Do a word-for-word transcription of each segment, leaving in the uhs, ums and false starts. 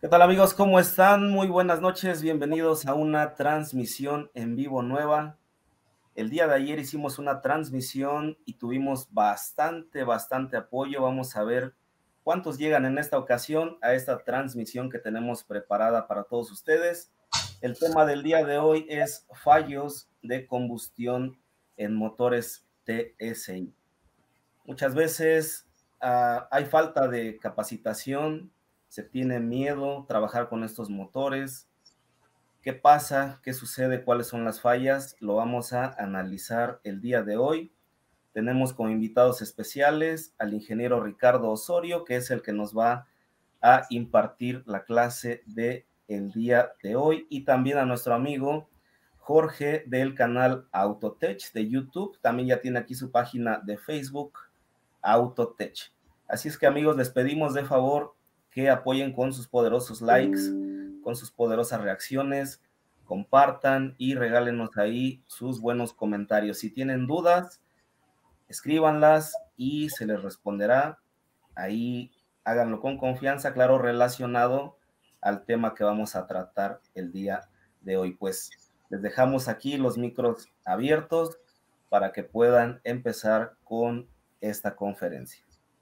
¿Qué tal amigos? ¿Cómo están? Muy buenas noches, bienvenidos a una transmisión en vivo nueva. El día de ayer hicimos una transmisión y tuvimos bastante, bastante apoyo. Vamos a ver cuántos llegan en esta ocasión a esta transmisión que tenemos preparada para todos ustedes. El tema del día de hoy es fallos de combustión en motores T S I. Muchas veces uh, hay falta de capacitación, se tiene miedo a trabajar con estos motores. ¿Qué pasa? ¿Qué sucede? ¿Cuáles son las fallas? Lo vamos a analizar el día de hoy. Tenemos como invitados especiales al ingeniero Ricardo Osorio, que es el que nos va a impartir la clase de el día de hoy, y también a nuestro amigo Jorge del canal Autotech de YouTube. También ya tiene aquí su página de Facebook, Autotech. Así es que amigos, les pedimos de favor que apoyen con sus poderosos likes, con sus poderosas reacciones, compartan y regálenos ahí sus buenos comentarios. Si tienen dudas, escríbanlas y se les responderá. Ahí háganlo con confianza, claro, relacionado al tema que vamos a tratar el día de hoy. Pues les dejamos aquí los micros abiertos para que puedan empezar con esta conferencia.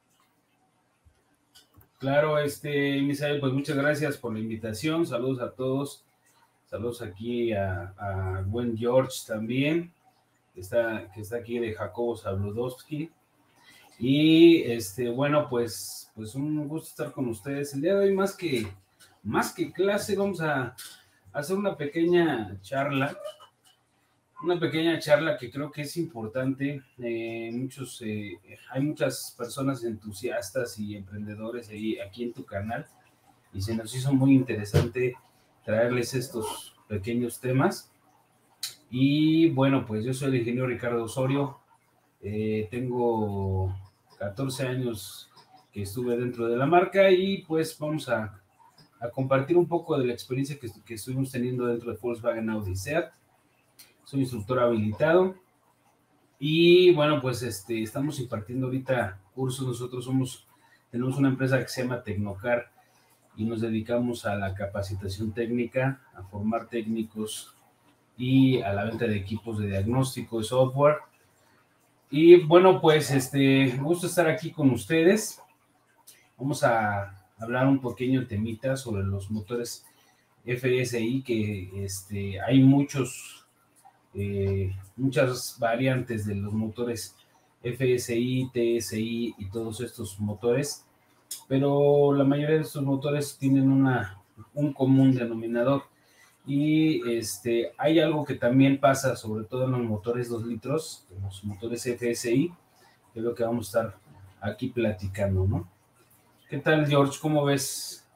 Claro, este, Misael, pues muchas gracias por la invitación. Saludos a todos. Saludos aquí a, a buen George también, que está, que está aquí de Jacobo Zabludowski. Y este, bueno, pues, pues un gusto estar con ustedes. El día de hoy, más que, más que clase, vamos a hacer una pequeña charla. Una pequeña charla que creo que es importante. Eh, muchos, eh, hay muchas personas entusiastas y emprendedores ahí, aquí en tu canal, y se nos hizo muy interesante traerles estos pequeños temas. Y bueno, pues yo soy el ingeniero Ricardo Osorio, eh, tengo catorce años que estuve dentro de la marca y pues vamos a, a compartir un poco de la experiencia que, que estuvimos teniendo dentro de Volkswagen Audi SEAT. Soy instructor habilitado y bueno, pues este, estamos impartiendo ahorita cursos. Nosotros somos, tenemos una empresa que se llama Tecnocar y nos dedicamos a la capacitación técnica, a formar técnicos y a la venta de equipos de diagnóstico de software. Y bueno, pues este, me gusta estar aquí con ustedes. Vamos a hablar un pequeño temita sobre los motores F S I, que este, hay muchos, eh, muchas variantes de los motores F S I, T S I y todos estos motores, pero la mayoría de estos motores tienen una, un común denominador. Y este, hay algo que también pasa, sobre todo en los motores dos litros, los motores F S I, que es lo que vamos a estar aquí platicando, ¿no? ¿Qué tal, George? ¿Cómo ves?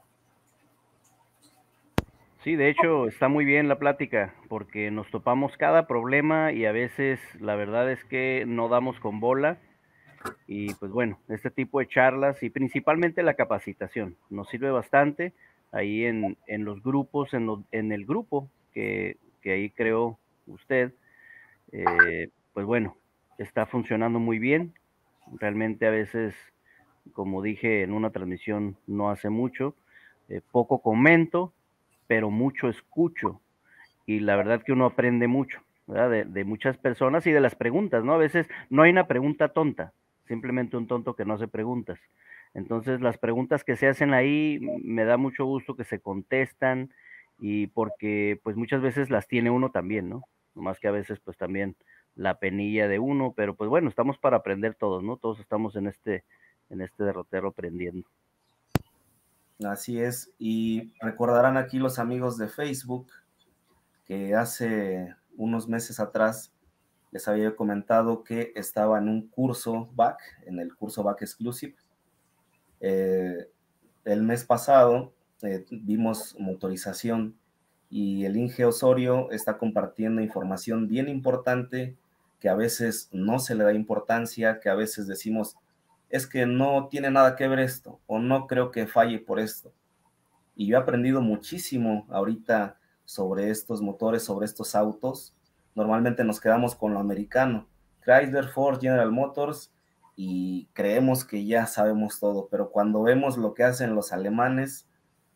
Sí, de hecho está muy bien la plática porque nos topamos cada problema y a veces la verdad es que no damos con bola y pues bueno, este tipo de charlas y principalmente la capacitación nos sirve bastante ahí en, en los grupos, en, lo, en el grupo que, que ahí creó usted, eh, pues bueno, está funcionando muy bien. Realmente a veces, como dije en una transmisión no hace mucho, eh, poco comento, pero mucho escucho y la verdad que uno aprende mucho, ¿verdad? De, de muchas personas y de las preguntas, ¿no? A veces no hay una pregunta tonta, simplemente un tonto que no hace preguntas. Entonces las preguntas que se hacen ahí me da mucho gusto que se contestan y porque pues muchas veces las tiene uno también, ¿no? Más que a veces pues también la penilla de uno, pero pues bueno, estamos para aprender todos, ¿no? Todos estamos en este, en este derrotero aprendiendo. Así es, y recordarán aquí los amigos de Facebook que hace unos meses atrás les había comentado que estaba en un curso B A C, en el curso B A C Exclusive. Eh, el mes pasado eh, vimos motorización y el Inge Osorio está compartiendo información bien importante que a veces no se le da importancia, que a veces decimos, es que no tiene nada que ver esto, o no creo que falle por esto. Y yo he aprendido muchísimo ahorita sobre estos motores, sobre estos autos. Normalmente nos quedamos con lo americano, Chrysler, Ford, General Motors, y creemos que ya sabemos todo, pero cuando vemos lo que hacen los alemanes,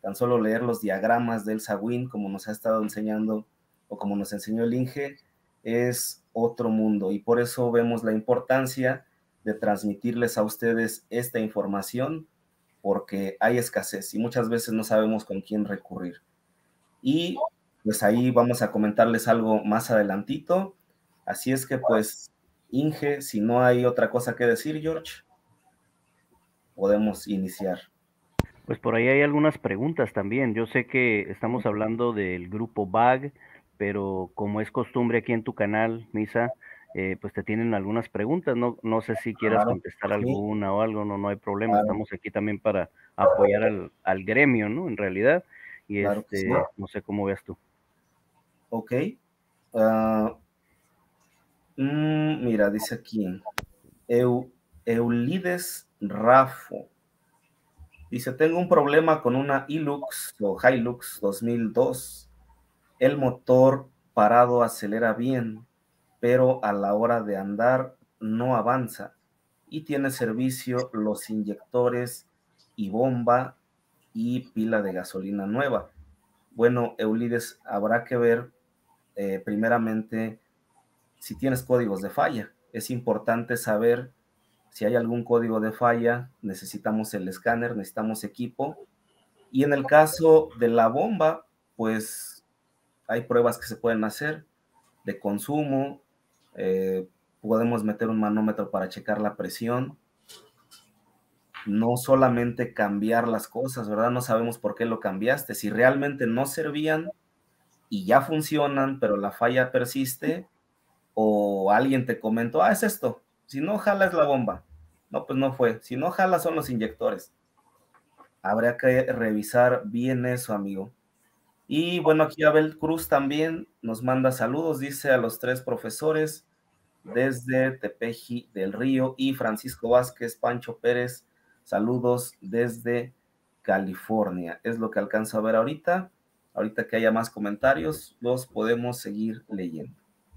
tan solo leer los diagramas del Elsa-Win, como nos ha estado enseñando, o como nos enseñó el Inge, es otro mundo, y por eso vemos la importancia de transmitirles a ustedes esta información, porque hay escasez, y muchas veces no sabemos con quién recurrir. Y pues ahí vamos a comentarles algo más adelantito, así es que pues, Inge, si no hay otra cosa que decir, George, podemos iniciar. Pues por ahí hay algunas preguntas también. Yo sé que estamos hablando del grupo B A G, pero como es costumbre aquí en tu canal, Misa, eh, pues te tienen algunas preguntas. No, no sé si quieras Claro, contestar sí, alguna o algo, no, no hay problema. claro, Estamos aquí también para apoyar al, al gremio, ¿no? En realidad. Y claro que sí. este, no sé cómo veas tú. Ok. Uh, mm, mira, dice aquí, Eu, Eulides Rafo. Dice, tengo un problema con una Hilux o Hilux dos mil dos. El motor parado acelera bien, pero a la hora de andar no avanza. Y tiene servicio los inyectores y bomba y pila de gasolina nueva. Bueno, Eulides, habrá que ver eh, primeramente si tienes códigos de falla. Es importante saber si hay algún código de falla, necesitamos el escáner, necesitamos equipo. Y en el caso de la bomba, pues hay pruebas que se pueden hacer de consumo, eh, podemos meter un manómetro para checar la presión, no solamente cambiar las cosas, ¿verdad? No sabemos por qué lo cambiaste. Si realmente no servían y ya funcionan, pero la falla persiste, o alguien te comentó, ah, es esto, si no jala es la bomba. No, pues no fue. Si no jala son los inyectores. Habría que revisar bien eso, amigo. Y bueno, aquí Abel Cruz también nos manda saludos, dice a los tres profesores desde Tepeji del Río, y Francisco Vázquez, Pancho Pérez, saludos desde California. Es lo que alcanzo a ver ahorita. Ahorita que haya más comentarios, los podemos seguir leyendo.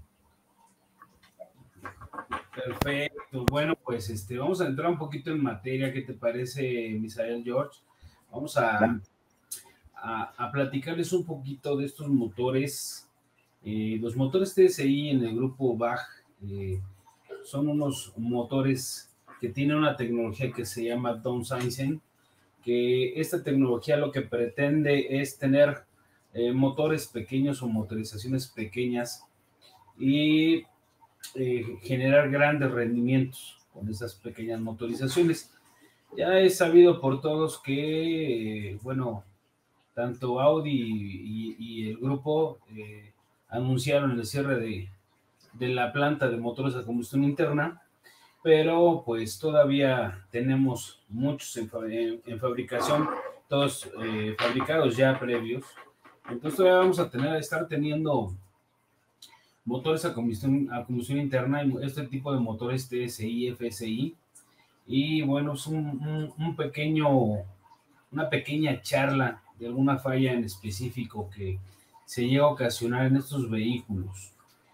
Perfecto. Bueno, pues este, vamos a entrar un poquito en materia. ¿Qué te parece, Misael George? Vamos a, a, a platicarles un poquito de estos motores. Eh, los motores T S I en el grupo B A G eh, son unos motores que tienen una tecnología que se llama downsizing, que esta tecnología lo que pretende es tener eh, motores pequeños o motorizaciones pequeñas y eh, generar grandes rendimientos con esas pequeñas motorizaciones. Ya es sabido por todos que, eh, bueno, tanto Audi y, y el grupo eh, anunciaron el cierre de, de la planta de motores a combustión interna, pero pues todavía tenemos muchos en, en, en fabricación, todos eh, fabricados ya previos. Entonces todavía vamos a tener, a estar teniendo motores a combustión, a combustión interna, y este tipo de motores T S I, F S I, y bueno, es un, un, un pequeño, una pequeña charla de alguna falla en específico que se llega a ocasionar en estos vehículos.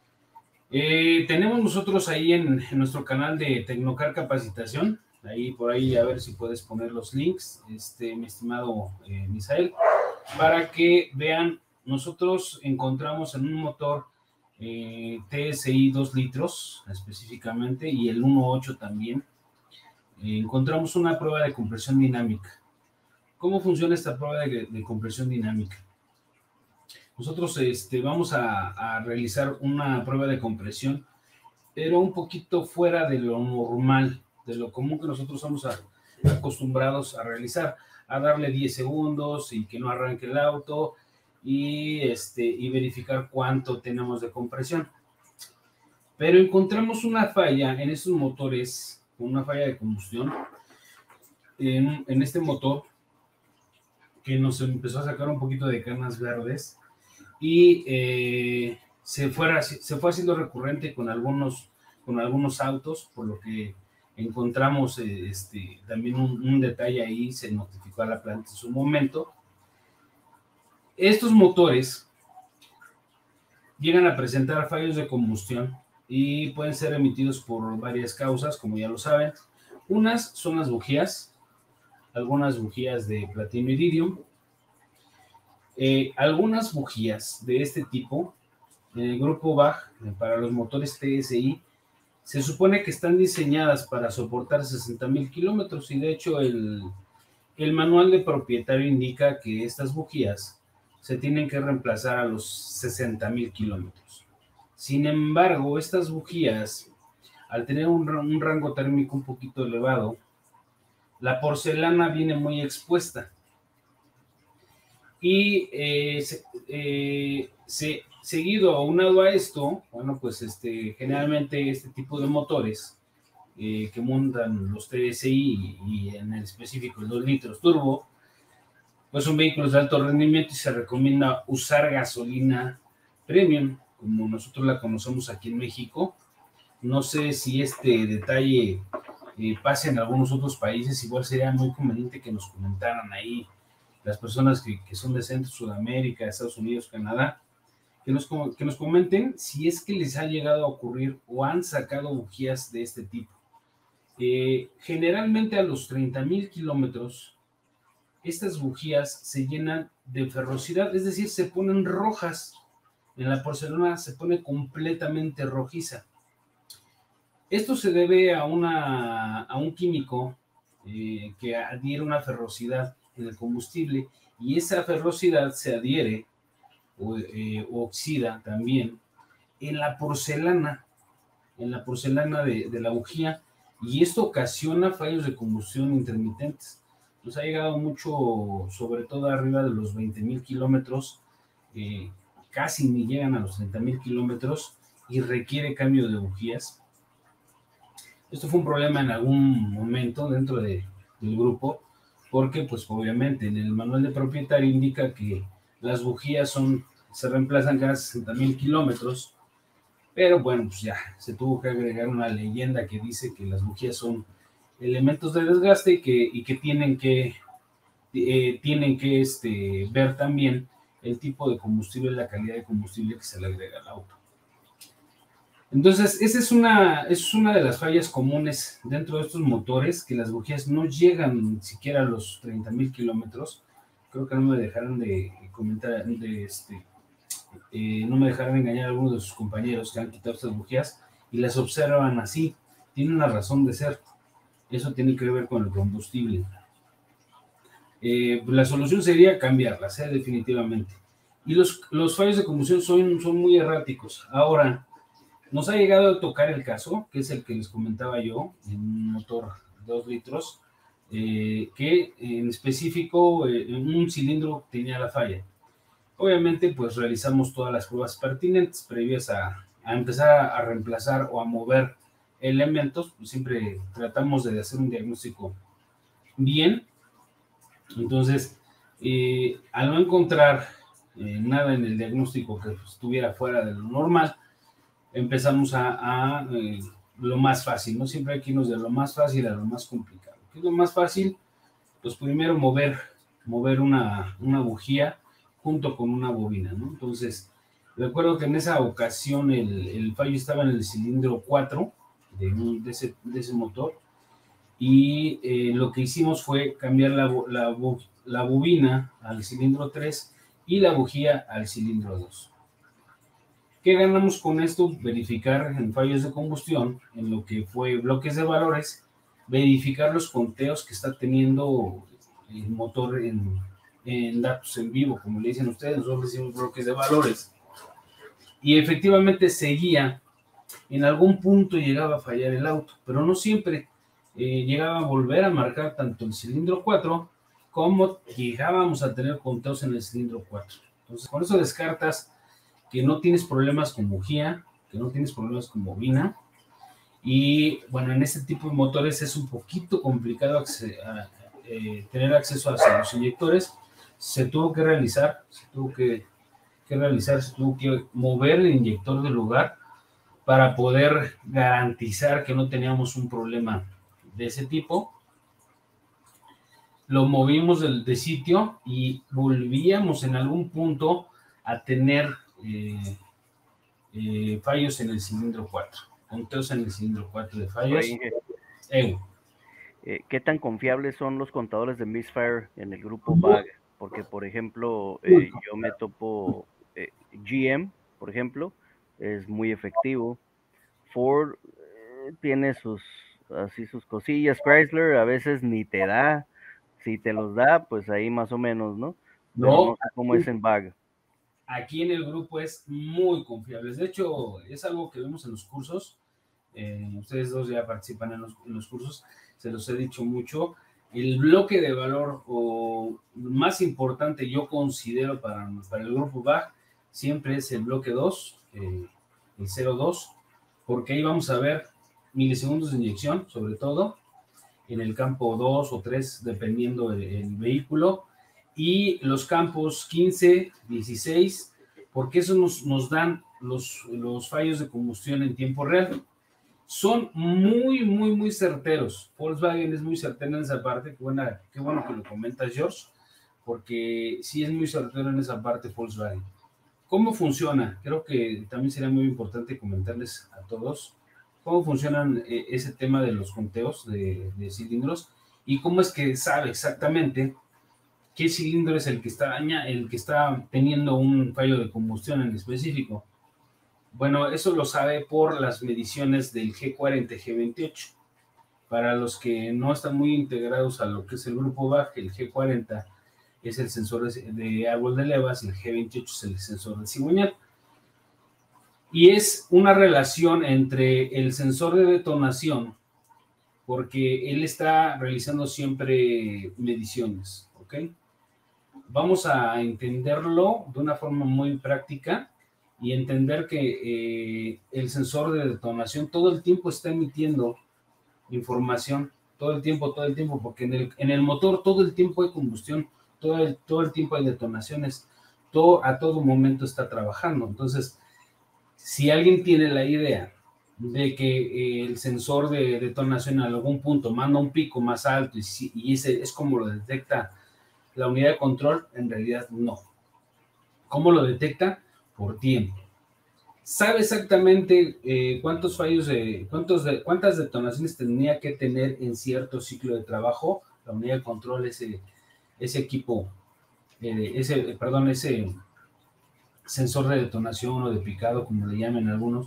Eh, tenemos nosotros ahí en, en nuestro canal de Tecnocar Capacitación, ahí por ahí a ver si puedes poner los links, este, mi estimado eh, Misael, para que vean, nosotros encontramos en un motor eh, T S I dos litros específicamente, y el uno punto ocho también, eh, encontramos una prueba de compresión dinámica. ¿Cómo funciona esta prueba de, de compresión dinámica? Nosotros este, vamos a, a realizar una prueba de compresión, pero un poquito fuera de lo normal, de lo común que nosotros somos a, acostumbrados a realizar, a darle diez segundos y que no arranque el auto, y, este, y verificar cuánto tenemos de compresión. Pero encontramos una falla en estos motores, una falla de combustión, en, en este motor, que nos empezó a sacar un poquito de canas verdes, y eh, se, fuera, se fue haciendo recurrente con algunos, con algunos autos, por lo que encontramos eh, este, también un, un detalle ahí, se notificó a la planta en su momento. Estos motores llegan a presentar fallos de combustión y pueden ser emitidos por varias causas, como ya lo saben. Unas son las bujías, algunas bujías de platino iridium, Eh, algunas bujías de este tipo, en el grupo B A G, eh, para los motores T S I, se supone que están diseñadas para soportar sesenta mil kilómetros y de hecho el, el manual de propietario indica que estas bujías se tienen que reemplazar a los sesenta mil kilómetros. Sin embargo, estas bujías, al tener un, un rango térmico un poquito elevado, la porcelana viene muy expuesta. Y eh, se, eh, se, seguido aunado a esto, bueno, pues este, generalmente este tipo de motores eh, que montan los T S I y, y en el específico el dos litros turbo, pues son vehículos de alto rendimiento y se recomienda usar gasolina premium, como nosotros la conocemos aquí en México. No sé si este detalle eh, pase en algunos otros países, igual sería muy conveniente que nos comentaran ahí las personas que, que son de Centro, Sudamérica, Estados Unidos, Canadá, que nos, que nos comenten si es que les ha llegado a ocurrir o han sacado bujías de este tipo. Eh, generalmente a los treinta mil kilómetros, estas bujías se llenan de ferrosidad, es decir, se ponen rojas. En la porcelana se pone completamente rojiza. Esto se debe a, una, a un químico eh, que adhiere una ferrosidad en el combustible y esa ferrosidad se adhiere o, eh, o oxida también en la porcelana, en la porcelana de, de la bujía, y esto ocasiona fallos de combustión intermitentes. Nos ha llegado mucho, sobre todo arriba de los veinte mil kilómetros, eh, casi ni llegan a los treinta mil kilómetros y requiere cambio de bujías. Esto fue un problema en algún momento dentro de, del grupo, porque pues obviamente en el manual de propietario indica que las bujías son, se reemplazan cada sesenta mil kilómetros, pero bueno, pues ya se tuvo que agregar una leyenda que dice que las bujías son elementos de desgaste y que, y que tienen que, eh, tienen que este, ver también el tipo de combustible, la calidad de combustible que se le agrega al auto. Entonces, esa es una, es una de las fallas comunes dentro de estos motores, que las bujías no llegan siquiera a los treinta mil kilómetros. Creo que no me dejaron de comentar, de este, eh, no me dejaron engañar a algunos de sus compañeros que han quitado estas bujías y las observan así. Tiene una razón de ser. Eso tiene que ver con el combustible. Eh, la solución sería cambiarlas, ¿eh? Definitivamente. Y los, los fallos de combustión son, son muy erráticos. Ahora, nos ha llegado a tocar el caso, que es el que les comentaba yo, en un motor de dos litros, eh, que en específico eh, en un cilindro tenía la falla. Obviamente, pues realizamos todas las pruebas pertinentes previas a, a empezar a, a reemplazar o a mover elementos. Pues siempre tratamos de hacer un diagnóstico bien. Entonces, eh, al no encontrar eh, nada en el diagnóstico que estuviera fuera de lo normal, empezamos a, a eh, lo más fácil, ¿no? Siempre hay que irnos de lo más fácil a lo más complicado. ¿Qué es lo más fácil? Pues primero mover, mover una, una bujía junto con una bobina, ¿no? Entonces, recuerdo que en esa ocasión el, el fallo estaba en el cilindro cuatro de, de, ese, de ese motor, y eh, lo que hicimos fue cambiar la, la, la bobina al cilindro tres y la bujía al cilindro dos. ¿Qué ganamos con esto? Verificar en fallos de combustión, en lo que fue bloques de valores, verificar los conteos que está teniendo el motor en, en datos en vivo, como le dicen ustedes. Nosotros decimos bloques de valores. Y efectivamente seguía, en algún punto llegaba a fallar el auto, pero no siempre. Eh, llegaba a volver a marcar tanto el cilindro cuatro como llegábamos a tener conteos en el cilindro cuatro. Entonces, con eso descartas que no tienes problemas con bujía, que no tienes problemas con bobina. Y bueno, en este tipo de motores es un poquito complicado acce- a, eh, tener acceso a los inyectores. Se tuvo que realizar, se tuvo que, que realizar, se tuvo que mover el inyector del lugar para poder garantizar que no teníamos un problema de ese tipo. Lo movimos de, de sitio y volvíamos en algún punto a tener eh, eh, fallos en el cilindro cuatro, conteos en el cilindro cuatro de fallos. Eh, Eh, ¿Qué tan confiables son los contadores de misfire en el grupo B A G? porque por ejemplo, eh, yo me topo eh, G M, por ejemplo, es muy efectivo. Ford eh, tiene sus, así sus cosillas. Chrysler a veces ni te da, si te los da, pues ahí más o menos, ¿no? Pero No, no sé cómo es en B A G. aquí en el grupo es muy confiable. De hecho, es algo que vemos en los cursos. Eh, ustedes dos ya participan en los, en los cursos, se los he dicho mucho. El bloque de valor o más importante yo considero para, para el grupo B A G siempre es el bloque dos, eh, el cero dos, porque ahí vamos a ver milisegundos de inyección, sobre todo en el campo dos o tres, dependiendo del el vehículo, y los campos quince, dieciséis, porque eso nos, nos dan los, los fallos de combustión en tiempo real. Son muy, muy, muy certeros. Volkswagen es muy certero en esa parte. Qué, buena, qué bueno que lo comentas, George, porque sí es muy certero en esa parte Volkswagen. ¿Cómo funciona? Creo que también sería muy importante comentarles a todos cómo funcionan eh, ese tema de los conteos de, de cilindros y cómo es que sabe exactamente qué cilindro es el que está daña, el que está teniendo un fallo de combustión en específico. Bueno, eso lo sabe por las mediciones del G cuarenta y G veintiocho. Para los que no están muy integrados a lo que es el grupo B A G, el G cuarenta es el sensor de árbol de levas y el G veintiocho es el sensor de cigüeñal. Y es una relación entre el sensor de detonación, porque él está realizando siempre mediciones, ¿ok? Vamos a entenderlo de una forma muy práctica y entender que eh, el sensor de detonación todo el tiempo está emitiendo información, todo el tiempo, todo el tiempo, porque en el, en el motor todo el tiempo hay combustión, todo el, todo el tiempo hay detonaciones, todo, a todo momento está trabajando. Entonces, si alguien tiene la idea de que eh, el sensor de detonación en algún punto manda un pico más alto y, si, y ese es como lo detecta la unidad de control, en realidad no. ¿Cómo lo detecta? Por tiempo. Sabe exactamente eh, cuántos fallos, de, cuántos de, cuántas detonaciones tenía que tener en cierto ciclo de trabajo la unidad de control, ese, ese equipo, eh, ese, perdón, ese sensor de detonación o de picado, como le llaman algunos.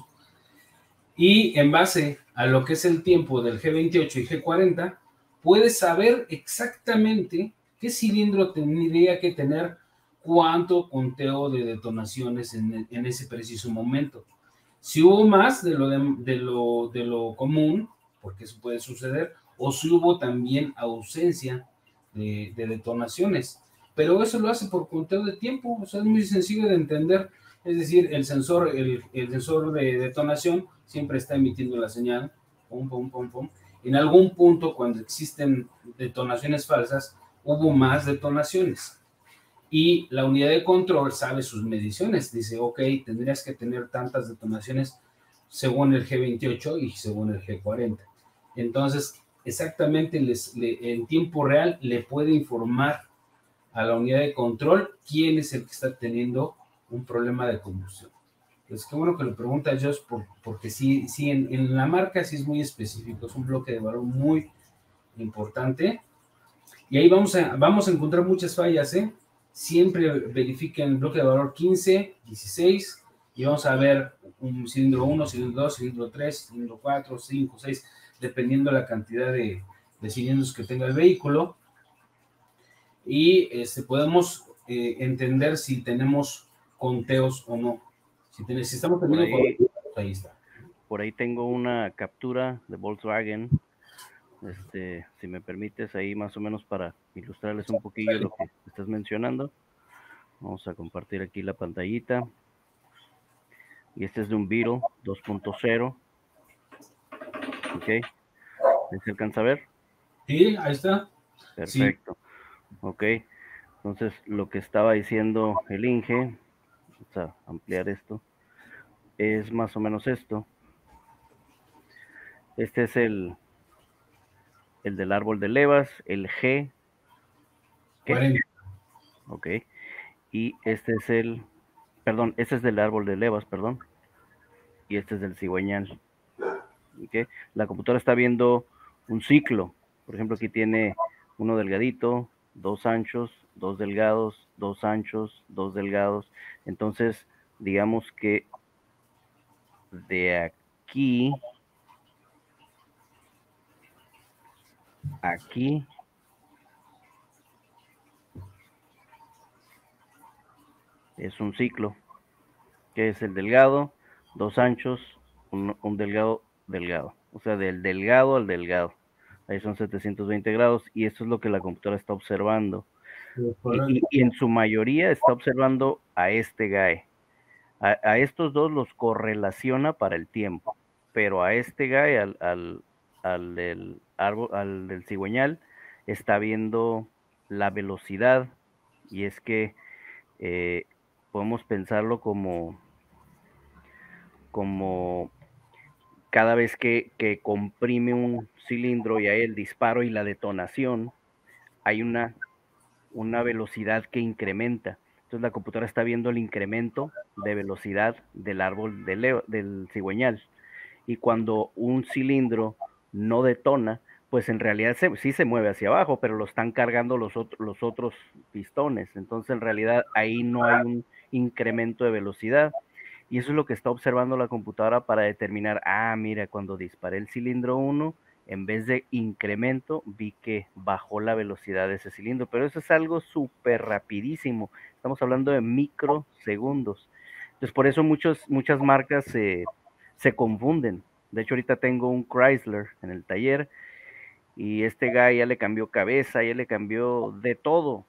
Y en base a lo que es el tiempo del G veintiocho y G cuarenta, puedes saber exactamente qué cilindro tendría que tener cuánto conteo de detonaciones en, en ese preciso momento. Si hubo más de lo, de, de, lo, de lo común, porque eso puede suceder, o si hubo también ausencia de, de detonaciones. Pero eso lo hace por conteo de tiempo, o sea, es muy sencillo de entender. Es decir, el sensor, el, el sensor de detonación siempre está emitiendo la señal, pum, pum, pum, pum. En algún punto, cuando existen detonaciones falsas, hubo más detonaciones. Y la unidad de control sabe sus mediciones. Dice, ok, tendrías que tener tantas detonaciones según el G veintiocho y según el G cuarenta. Entonces, exactamente les, le, en tiempo real le puede informar a la unidad de control quién es el que está teniendo un problema de combustión. Pues qué bueno que lo pregunta Josh, por, porque sí, sí en, en la marca sí es muy específico, es un bloque de valor muy importante. Y ahí vamos a, vamos a encontrar muchas fallas, ¿eh? Siempre verifiquen el bloque de valor quince, dieciséis, y vamos a ver un cilindro uno, cilindro dos, cilindro tres, cilindro cuatro, cinco, seis, dependiendo la cantidad de, de cilindros que tenga el vehículo. Y este, podemos eh, entender si tenemos conteos o no. Si, ten, si estamos teniendo por ahí, conteos, ahí está. Por ahí tengo una captura de Volkswagen. Este, si me permites, ahí más o menos para ilustrarles un poquillo lo que estás mencionando. Vamos a compartir aquí la pantallita. Y este es de un Beetle dos punto cero. Ok. ¿Se alcanza a ver? Sí, ahí está. Perfecto. Sí. Ok. Entonces, lo que estaba diciendo el Inge, vamos a ampliar esto, es más o menos esto. Este es el, el del árbol de levas, el G. cuarenta. Ok. Y este es el, perdón, este es del árbol de levas, perdón. Y este es del cigüeñal. Okay. La computadora está viendo un ciclo. Por ejemplo, aquí tiene uno delgadito, dos anchos dos delgados, dos anchos, dos delgados. Entonces, digamos que de aquí aquí es un ciclo, que es el delgado, dos anchos, un, un delgado, delgado. O sea, del delgado al delgado. Ahí son setecientos veinte grados y esto es lo que la computadora está observando. Y, y, y en su mayoría está observando a este guy. A, a estos dos los correlaciona para el tiempo, pero a este guy, al, al, al del árbol, al del cigüeñal, está viendo la velocidad, y es que eh, podemos pensarlo como, como cada vez que, que comprime un cilindro y hay el disparo y la detonación, hay una, una velocidad que incrementa. Entonces la computadora está viendo el incremento de velocidad del árbol de Leo, del cigüeñal. Y cuando un cilindro no detona, pues en realidad se, sí se mueve hacia abajo, pero lo están cargando los, otro, los otros pistones. Entonces en realidad ahí no hay un incremento de velocidad. Y eso es lo que está observando la computadora para determinar, ah, mira, cuando disparé el cilindro uno, en vez de incremento, vi que bajó la velocidad de ese cilindro, pero eso es algo súper rapidísimo. Estamos hablando de microsegundos. Entonces, por eso muchos, muchas marcas se, se confunden. De hecho, ahorita tengo un Chrysler en el taller y este guy ya le cambió cabeza, ya le cambió de todo.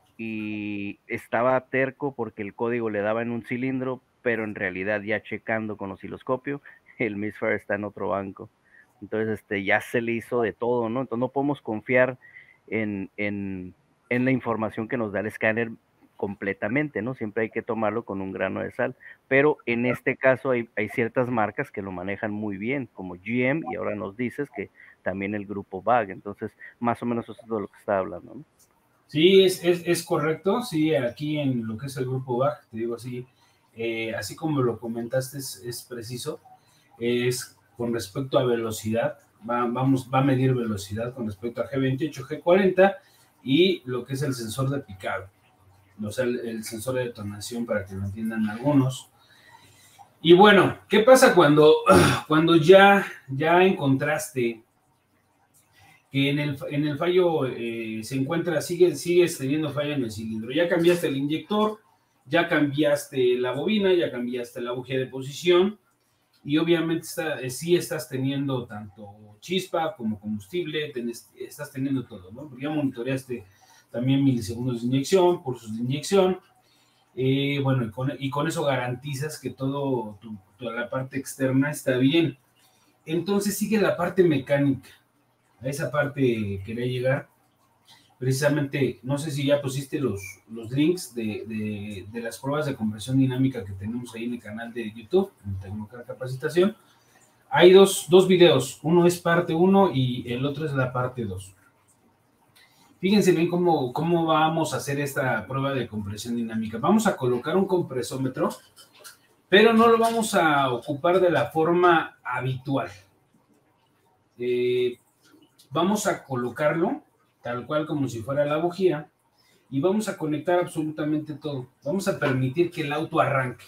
Y estaba terco porque el código le daba en un cilindro, pero en realidad ya checando con osciloscopio, el Misfire está en otro banco. Entonces, este, ya se le hizo de todo, ¿no? Entonces no podemos confiar en, en, en la información que nos da el escáner completamente, ¿no? Siempre hay que tomarlo con un grano de sal. Pero en este caso hay, hay ciertas marcas que lo manejan muy bien, como G M, y ahora nos dices que también el grupo B A G. Entonces, más o menos eso es de lo que está hablando, ¿no? Sí, es, es, es correcto. Sí, aquí en lo que es el grupo B A G, te digo así, eh, así como lo comentaste, es, es preciso. Es con respecto a velocidad, va, vamos, va a medir velocidad con respecto a G veintiocho, G cuarenta y lo que es el sensor de picado, o sea, el, el sensor de detonación, para que lo entiendan algunos. Y bueno, ¿qué pasa cuando, cuando ya, ya encontraste que en el, en el fallo eh, se encuentra, sigue, sigues teniendo falla en el cilindro? Ya cambiaste el inyector, ya cambiaste la bobina, ya cambiaste la bujía de posición, y obviamente está, eh, sí estás teniendo tanto chispa como combustible, tenés, estás teniendo todo, ¿no? Porque ya monitoreaste también milisegundos de inyección, pulsos de inyección, eh, bueno, y con, y con eso garantizas que todo, tu, toda la parte externa está bien. Entonces sigue la parte mecánica. A esa parte quería llegar. Precisamente, no sé si ya pusiste los, los links de, de, de las pruebas de compresión dinámica que tenemos ahí en el canal de YouTube, en Tecnocar Capacitación. Hay dos, dos videos, uno es parte uno y el otro es la parte dos. Fíjense bien cómo, cómo vamos a hacer esta prueba de compresión dinámica. Vamos a colocar un compresómetro, pero no lo vamos a ocupar de la forma habitual. Eh, vamos a colocarlo tal cual como si fuera la bujía, y vamos a conectar absolutamente todo. Vamos a permitir que el auto arranque.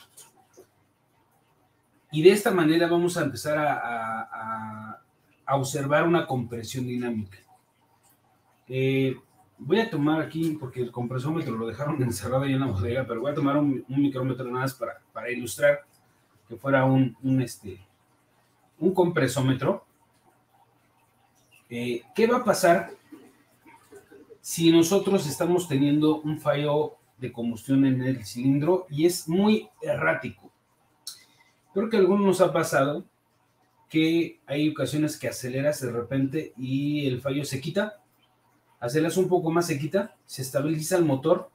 Y de esta manera vamos a empezar a, a, a observar una compresión dinámica. Eh, voy a tomar aquí, porque el compresómetro lo dejaron encerrado ahí en la bodega, pero voy a tomar un, un micrómetro nada más para, para ilustrar que fuera un, un, este, un compresómetro. Eh, ¿Qué va a pasar si nosotros estamos teniendo un fallo de combustión en el cilindro y es muy errático? Creo que a algunos nos ha pasado que hay ocasiones que aceleras de repente y el fallo se quita, aceleras un poco más, se quita, se estabiliza el motor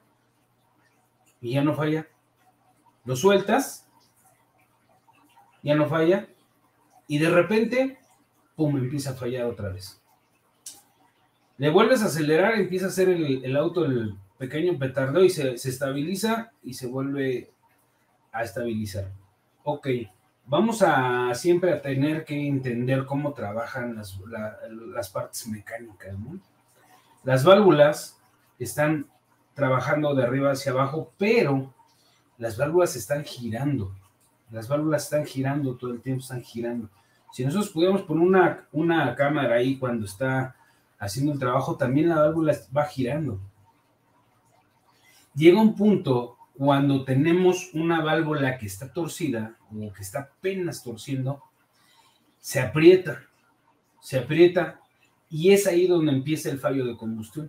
y ya no falla. Lo sueltas, ya no falla, y de repente, pum, empieza a fallar otra vez. Le vuelves a acelerar, empieza a hacer el, el auto el pequeño petardeo y se, se estabiliza y se vuelve a estabilizar. Ok, vamos a siempre a tener que entender cómo trabajan las, la, las partes mecánicas, ¿no? Las válvulas están trabajando de arriba hacia abajo, pero las válvulas están girando. Las válvulas están girando todo el tiempo, están girando. Si nosotros pudiéramos poner una, una cámara ahí cuando está haciendo el trabajo, también la válvula va girando. Llega un punto cuando tenemos una válvula que está torcida o que está apenas torciendo, se aprieta, se aprieta y es ahí donde empieza el fallo de combustión.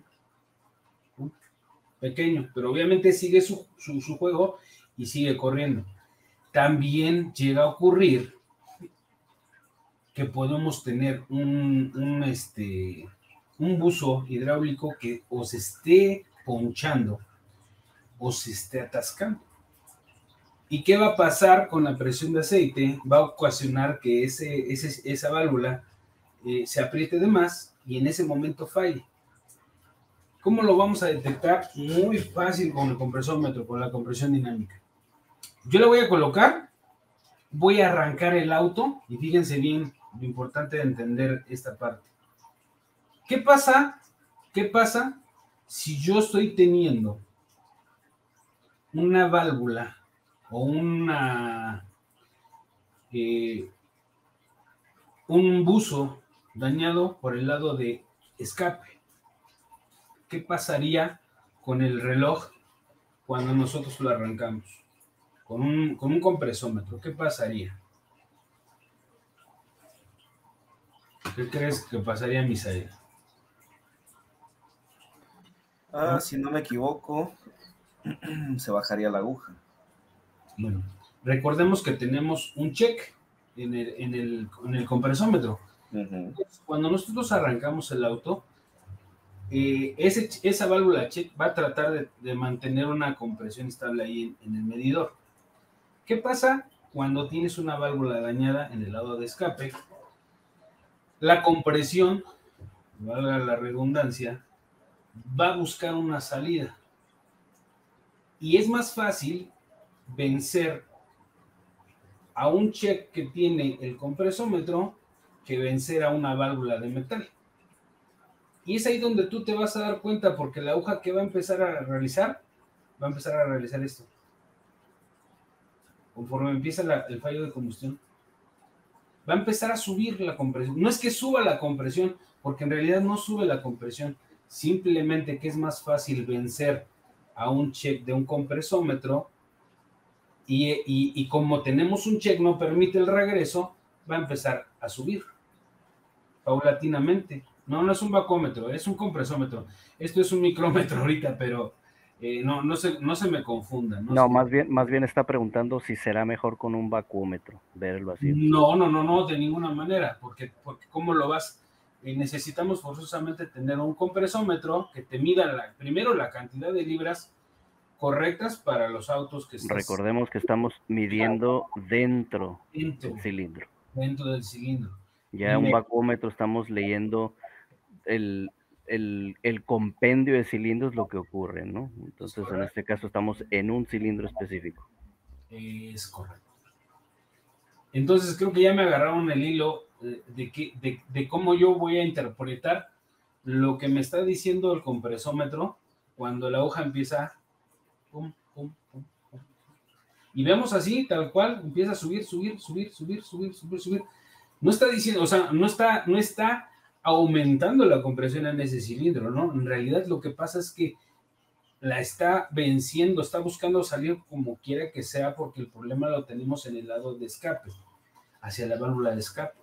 Pequeño, pero obviamente sigue su, su, su juego y sigue corriendo. También llega a ocurrir que podemos tener un, un, este, un buzo hidráulico que o se esté ponchando o se esté atascando. ¿Y qué va a pasar con la presión de aceite? Va a ocasionar que ese, ese, esa válvula eh, se apriete de más y en ese momento falle. ¿Cómo lo vamos a detectar? Muy fácil con el compresómetro, con la compresión dinámica. Yo le voy a colocar, voy a arrancar el auto y fíjense bien lo importante de entender esta parte. ¿Qué pasa? ¿Qué pasa si yo estoy teniendo una válvula o una eh, un buzo dañado por el lado de escape? ¿Qué pasaría con el reloj cuando nosotros lo arrancamos? Con un, con un compresómetro, ¿qué pasaría? ¿Qué crees que pasaría, Misael? Ah, si no me equivoco, se bajaría la aguja. Bueno, recordemos que tenemos un check en el, en el, en el compresómetro. Uh-huh. Cuando nosotros arrancamos el auto, eh, ese, esa válvula check va a tratar de, de mantener una compresión estable ahí en, en el medidor. ¿Qué pasa cuando tienes una válvula dañada en el lado de escape? La compresión, valga la redundancia, va a buscar una salida. Y es más fácil vencer a un check que tiene el compresómetro que vencer a una válvula de metal. Y es ahí donde tú te vas a dar cuenta, porque la aguja que va a empezar a realizar, va a empezar a realizar esto. Conforme empieza la, el fallo de combustión, va a empezar a subir la compresión. No es que suba la compresión, porque en realidad no sube la compresión, simplemente que es más fácil vencer a un check de un compresómetro y, y, y como tenemos un check no permite el regreso, va a empezar a subir paulatinamente. No, no es un vacúmetro, es un compresómetro. Esto es un micrómetro ahorita, pero eh, no, no, se, no se me confunda. No, no se... más, bien, más bien está preguntando si será mejor con un vacúmetro, verlo así. No, no, no, no, de ninguna manera, porque, porque ¿cómo lo vas? Eh, necesitamos forzosamente tener un compresómetro que te mida la, primero la cantidad de libras correctas para los autos que estás... Recordemos que estamos midiendo dentro, dentro del cilindro. Dentro del cilindro. Ya y un me... vacúmetro estamos leyendo el, el, el compendio de cilindros, lo que ocurre, ¿no? Entonces, en este caso estamos en un cilindro específico. Es correcto. Entonces, creo que ya me agarraron el hilo de, de, que, de, de cómo yo voy a interpretar lo que me está diciendo el compresómetro cuando la hoja empieza... Pum, pum, pum, pum. Y vemos así, tal cual, empieza a subir, subir, subir, subir, subir, subir, subir. No está diciendo, o sea, no está, no está aumentando la compresión en ese cilindro, ¿no? En realidad lo que pasa es que la está venciendo, está buscando salir como quiera que sea, porque el problema lo tenemos en el lado de escape, hacia la válvula de escape.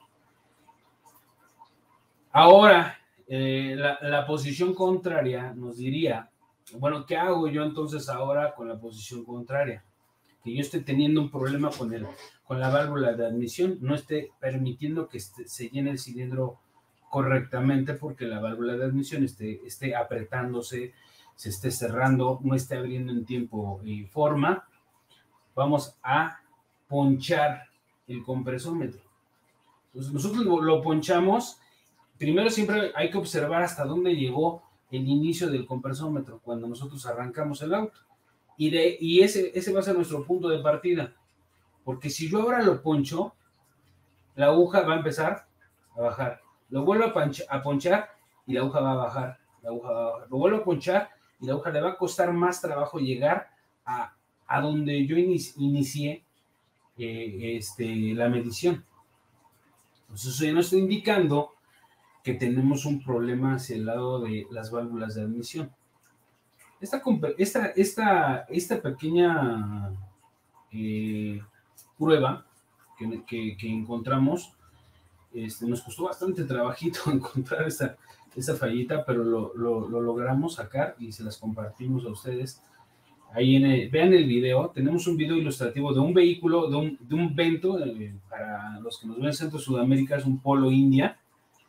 Ahora, eh, la, la posición contraria nos diría, bueno, ¿qué hago yo entonces ahora con la posición contraria? Que yo esté teniendo un problema con, el, con la válvula de admisión, no esté permitiendo que este, se llene el cilindro correctamente porque la válvula de admisión esté, esté apretándose, se esté cerrando, no esté abriendo en tiempo y forma. Vamos a ponchar el compresómetro. Entonces nosotros lo, lo ponchamos. Primero siempre hay que observar hasta dónde llegó el inicio del compresómetro cuando nosotros arrancamos el auto. Y, de, y ese, ese va a ser nuestro punto de partida. Porque si yo ahora lo poncho, la aguja va a empezar a bajar. Lo vuelvo a, pancha, a ponchar y la aguja va a bajar. La aguja va a bajar. Lo vuelvo a ponchar y la aguja le va a costar más trabajo llegar a, a donde yo inicié eh, este, la medición. Entonces eso ya nos está indicando que tenemos un problema hacia el lado de las válvulas de admisión. Esta, esta, esta, esta pequeña eh, prueba que, que, que encontramos, este, nos costó bastante trabajito encontrar esa, esa fallita, pero lo, lo, lo logramos sacar y se las compartimos a ustedes. Ahí en el, vean el video, tenemos un video ilustrativo de un vehículo, de un, de un Vento, eh, para los que nos ven en Centro Sudamérica, es un Polo India.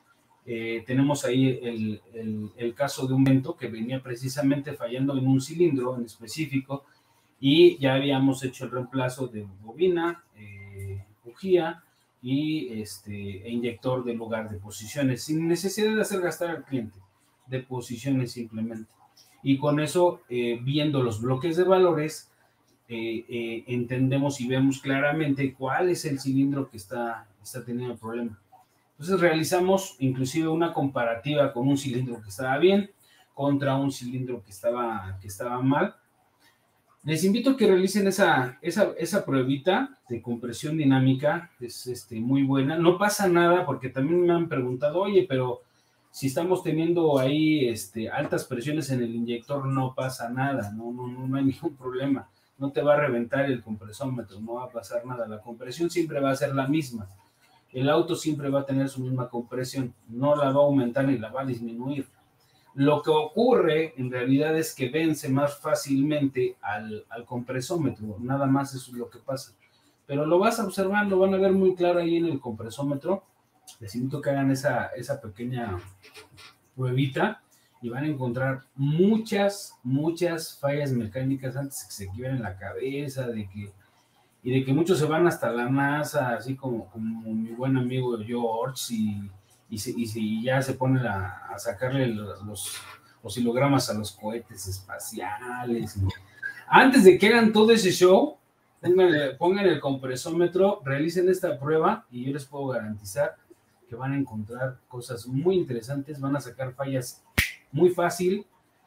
Eh, tenemos ahí el, el, el caso de un Vento que venía precisamente fallando en un cilindro en específico, y ya habíamos hecho el reemplazo de bobina, eh, bujía y este, e inyector de lugar de posiciones, sin necesidad de hacer gastar al cliente, de posiciones simplemente. Y con eso, eh, viendo los bloques de valores, eh, eh, entendemos y vemos claramente cuál es el cilindro que está, está teniendo el problema. Entonces realizamos inclusive una comparativa con un cilindro que estaba bien contra un cilindro que estaba, que estaba mal. Les invito a que realicen esa, esa, esa pruebita de compresión dinámica, es este, muy buena. No pasa nada, porque también me han preguntado, oye, pero si estamos teniendo ahí este, altas presiones en el inyector, no pasa nada, no, no, no hay ningún problema. No te va a reventar el compresómetro, no va a pasar nada. La compresión siempre va a ser la misma. El auto siempre va a tener su misma compresión, no la va a aumentar ni la va a disminuir. Lo que ocurre en realidad es que vence más fácilmente al, al compresómetro, nada más eso es lo que pasa. Pero lo vas a observar, lo van a ver muy claro ahí en el compresómetro. Les invito a que hagan esa, esa pequeña pruebita y van a encontrar muchas, muchas fallas mecánicas antes que se quiebren la cabeza, de que, y de que muchos se van hasta la NASA, así como, como mi buen amigo George, y Y, se, y, se, y ya se ponen a, a sacarle los, los oscilogramas a los cohetes espaciales. Antes de que hagan todo ese show, pongan, pongan el compresómetro, realicen esta prueba y yo les puedo garantizar que van a encontrar cosas muy interesantes, van a sacar fallas muy fácil,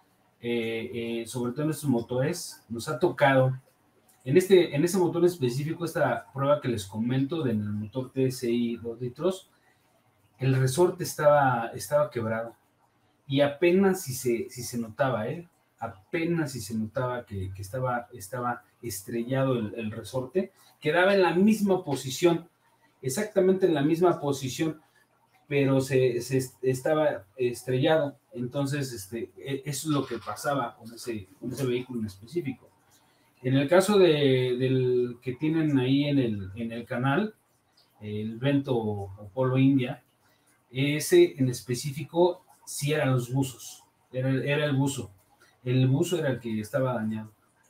eh, eh, sobre todo en estos motores. Nos ha tocado, en este, en este motor específico, esta prueba que les comento del motor T S I dos litros, el resorte estaba, estaba quebrado y apenas si se, si se notaba, ¿eh? apenas si se notaba que, que estaba, estaba estrellado el, el resorte, quedaba en la misma posición, exactamente en la misma posición, pero se, se estaba estrellado. Entonces, este, eso es lo que pasaba con ese, con ese vehículo en específico. En el caso de, del que tienen ahí en el, en el canal, el Vento o Polo India, ese en específico sí eran los buzos, era, era el buzo, el buzo era el que estaba dañado.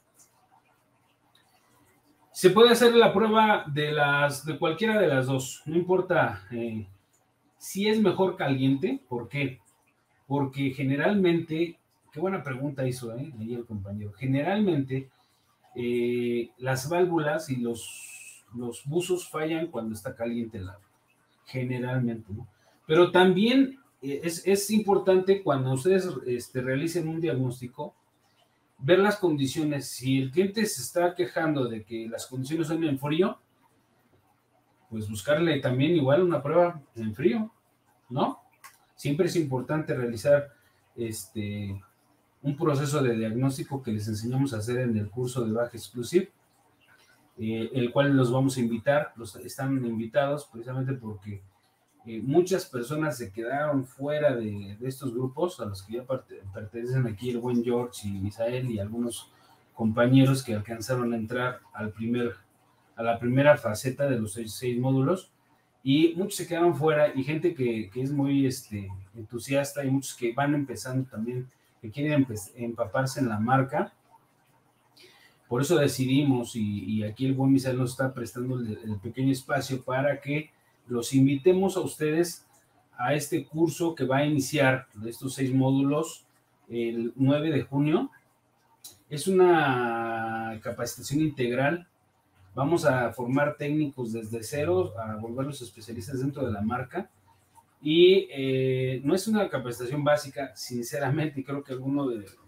Se puede hacer la prueba de, las, de cualquiera de las dos, no importa eh, si es mejor caliente. ¿Por qué? Porque generalmente, qué buena pregunta hizo ¿eh? ahí el compañero, generalmente eh, las válvulas y los, los buzos fallan cuando está caliente el agua, generalmente, ¿no? Pero también es, es importante cuando ustedes este, realicen un diagnóstico, ver las condiciones. Si el cliente se está quejando de que las condiciones son en frío, pues buscarle también igual una prueba en frío, ¿no? Siempre es importante realizar este, un proceso de diagnóstico que les enseñamos a hacer en el curso de Baja Exclusive, eh, el cual los vamos a invitar, los están invitados precisamente porque Eh, muchas personas se quedaron fuera de, de estos grupos a los que ya parte, pertenecen aquí el buen George y Misael y algunos compañeros que alcanzaron a entrar al primer, a la primera faceta de los seis, seis módulos, y muchos se quedaron fuera, y gente que, que es muy este, entusiasta, y muchos que van empezando también, que quieren empaparse en la marca. Por eso decidimos, y, y aquí el buen Misael nos está prestando el, el pequeño espacio para que los invitemos a ustedes a este curso que va a iniciar de estos seis módulos el nueve de junio. Es una capacitación integral. Vamos a formar técnicos desde cero, a volverlos especialistas dentro de la marca. Y eh, no es una capacitación básica, sinceramente, y creo que alguno de,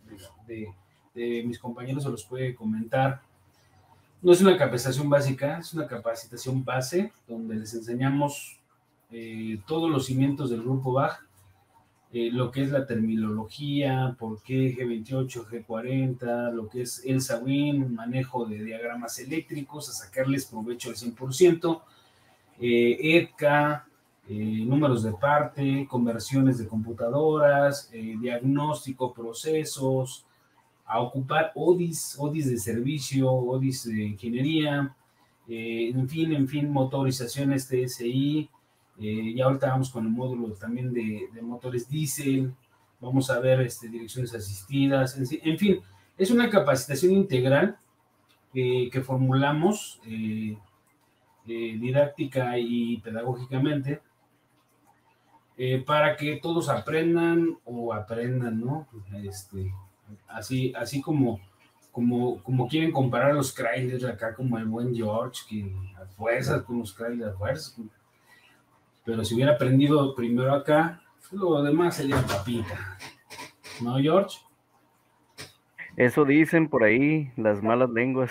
de, de mis compañeros se los puede comentar. No es una capacitación básica, es una capacitación base donde les enseñamos eh, todos los cimientos del grupo Bach, eh, lo que es la terminología, por qué G veintiocho, G cuarenta, lo que es el Sawin, manejo de diagramas eléctricos, a sacarles provecho al cien por ciento, eh, E D C A, eh, números de parte, conversiones de computadoras, eh, diagnóstico, procesos, a ocupar O D I S, O D I S de servicio, O D I S de ingeniería, eh, en fin, en fin, motorizaciones T S I, eh, y ahorita vamos con el módulo también de, de motores diésel, vamos a ver este, direcciones asistidas, en, en fin, es una capacitación integral eh, que formulamos eh, eh, didáctica y pedagógicamente eh, para que todos aprendan o aprendan, ¿no? Este, así, así como, como, como quieren comparar a los Chrysler acá como el buen George, que a fuerzas con los Chrysler, a fuerzas. Pero si hubiera aprendido primero acá, lo demás sería papita. ¿No, George? Eso dicen por ahí las malas lenguas.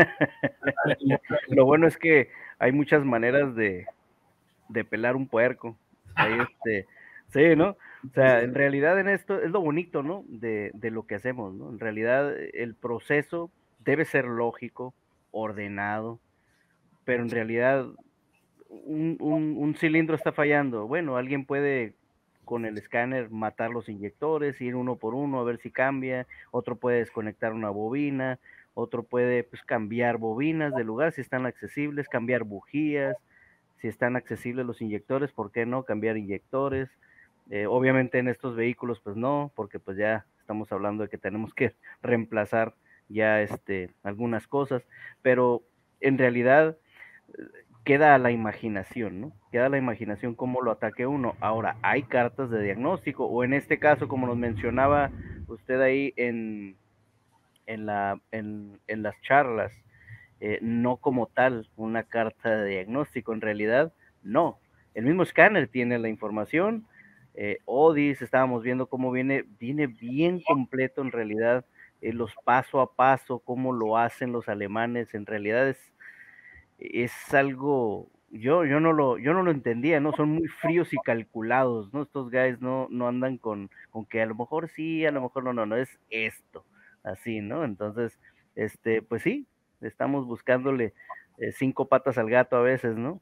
Lo bueno es que hay muchas maneras de, de pelar un puerco. Ahí este, sí, ¿no? O sea, en realidad en esto es lo bonito, ¿no? De, de lo que hacemos, ¿no? En realidad el proceso debe ser lógico, ordenado, pero en realidad un, un, un cilindro está fallando. Bueno, alguien puede con el escáner matar los inyectores, ir uno por uno a ver si cambia, otro puede desconectar una bobina, otro puede pues cambiar bobinas de lugar si están accesibles, cambiar bujías, si están accesibles los inyectores, ¿por qué no cambiar inyectores? Eh, obviamente en estos vehículos pues no, porque pues ya estamos hablando de que tenemos que reemplazar ya este, algunas cosas, pero en realidad queda a la imaginación, ¿no? Queda a la imaginación cómo lo ataque uno. Ahora, hay cartas de diagnóstico, o en este caso, como nos mencionaba usted ahí en, en, la, en, en las charlas, eh, no como tal una carta de diagnóstico, en realidad, no. El mismo escáner tiene la información, eh, O D I S, estábamos viendo cómo viene, viene bien completo en realidad, eh, los paso a paso, cómo lo hacen los alemanes, en realidad es es algo, yo, yo no lo, yo no lo entendía, ¿no? Son muy fríos y calculados, ¿no? Estos guys no, no andan con, con que a lo mejor sí, a lo mejor no, no, no, es esto, así, ¿no? Entonces, este, pues sí, estamos buscándole eh, cinco patas al gato a veces, ¿no?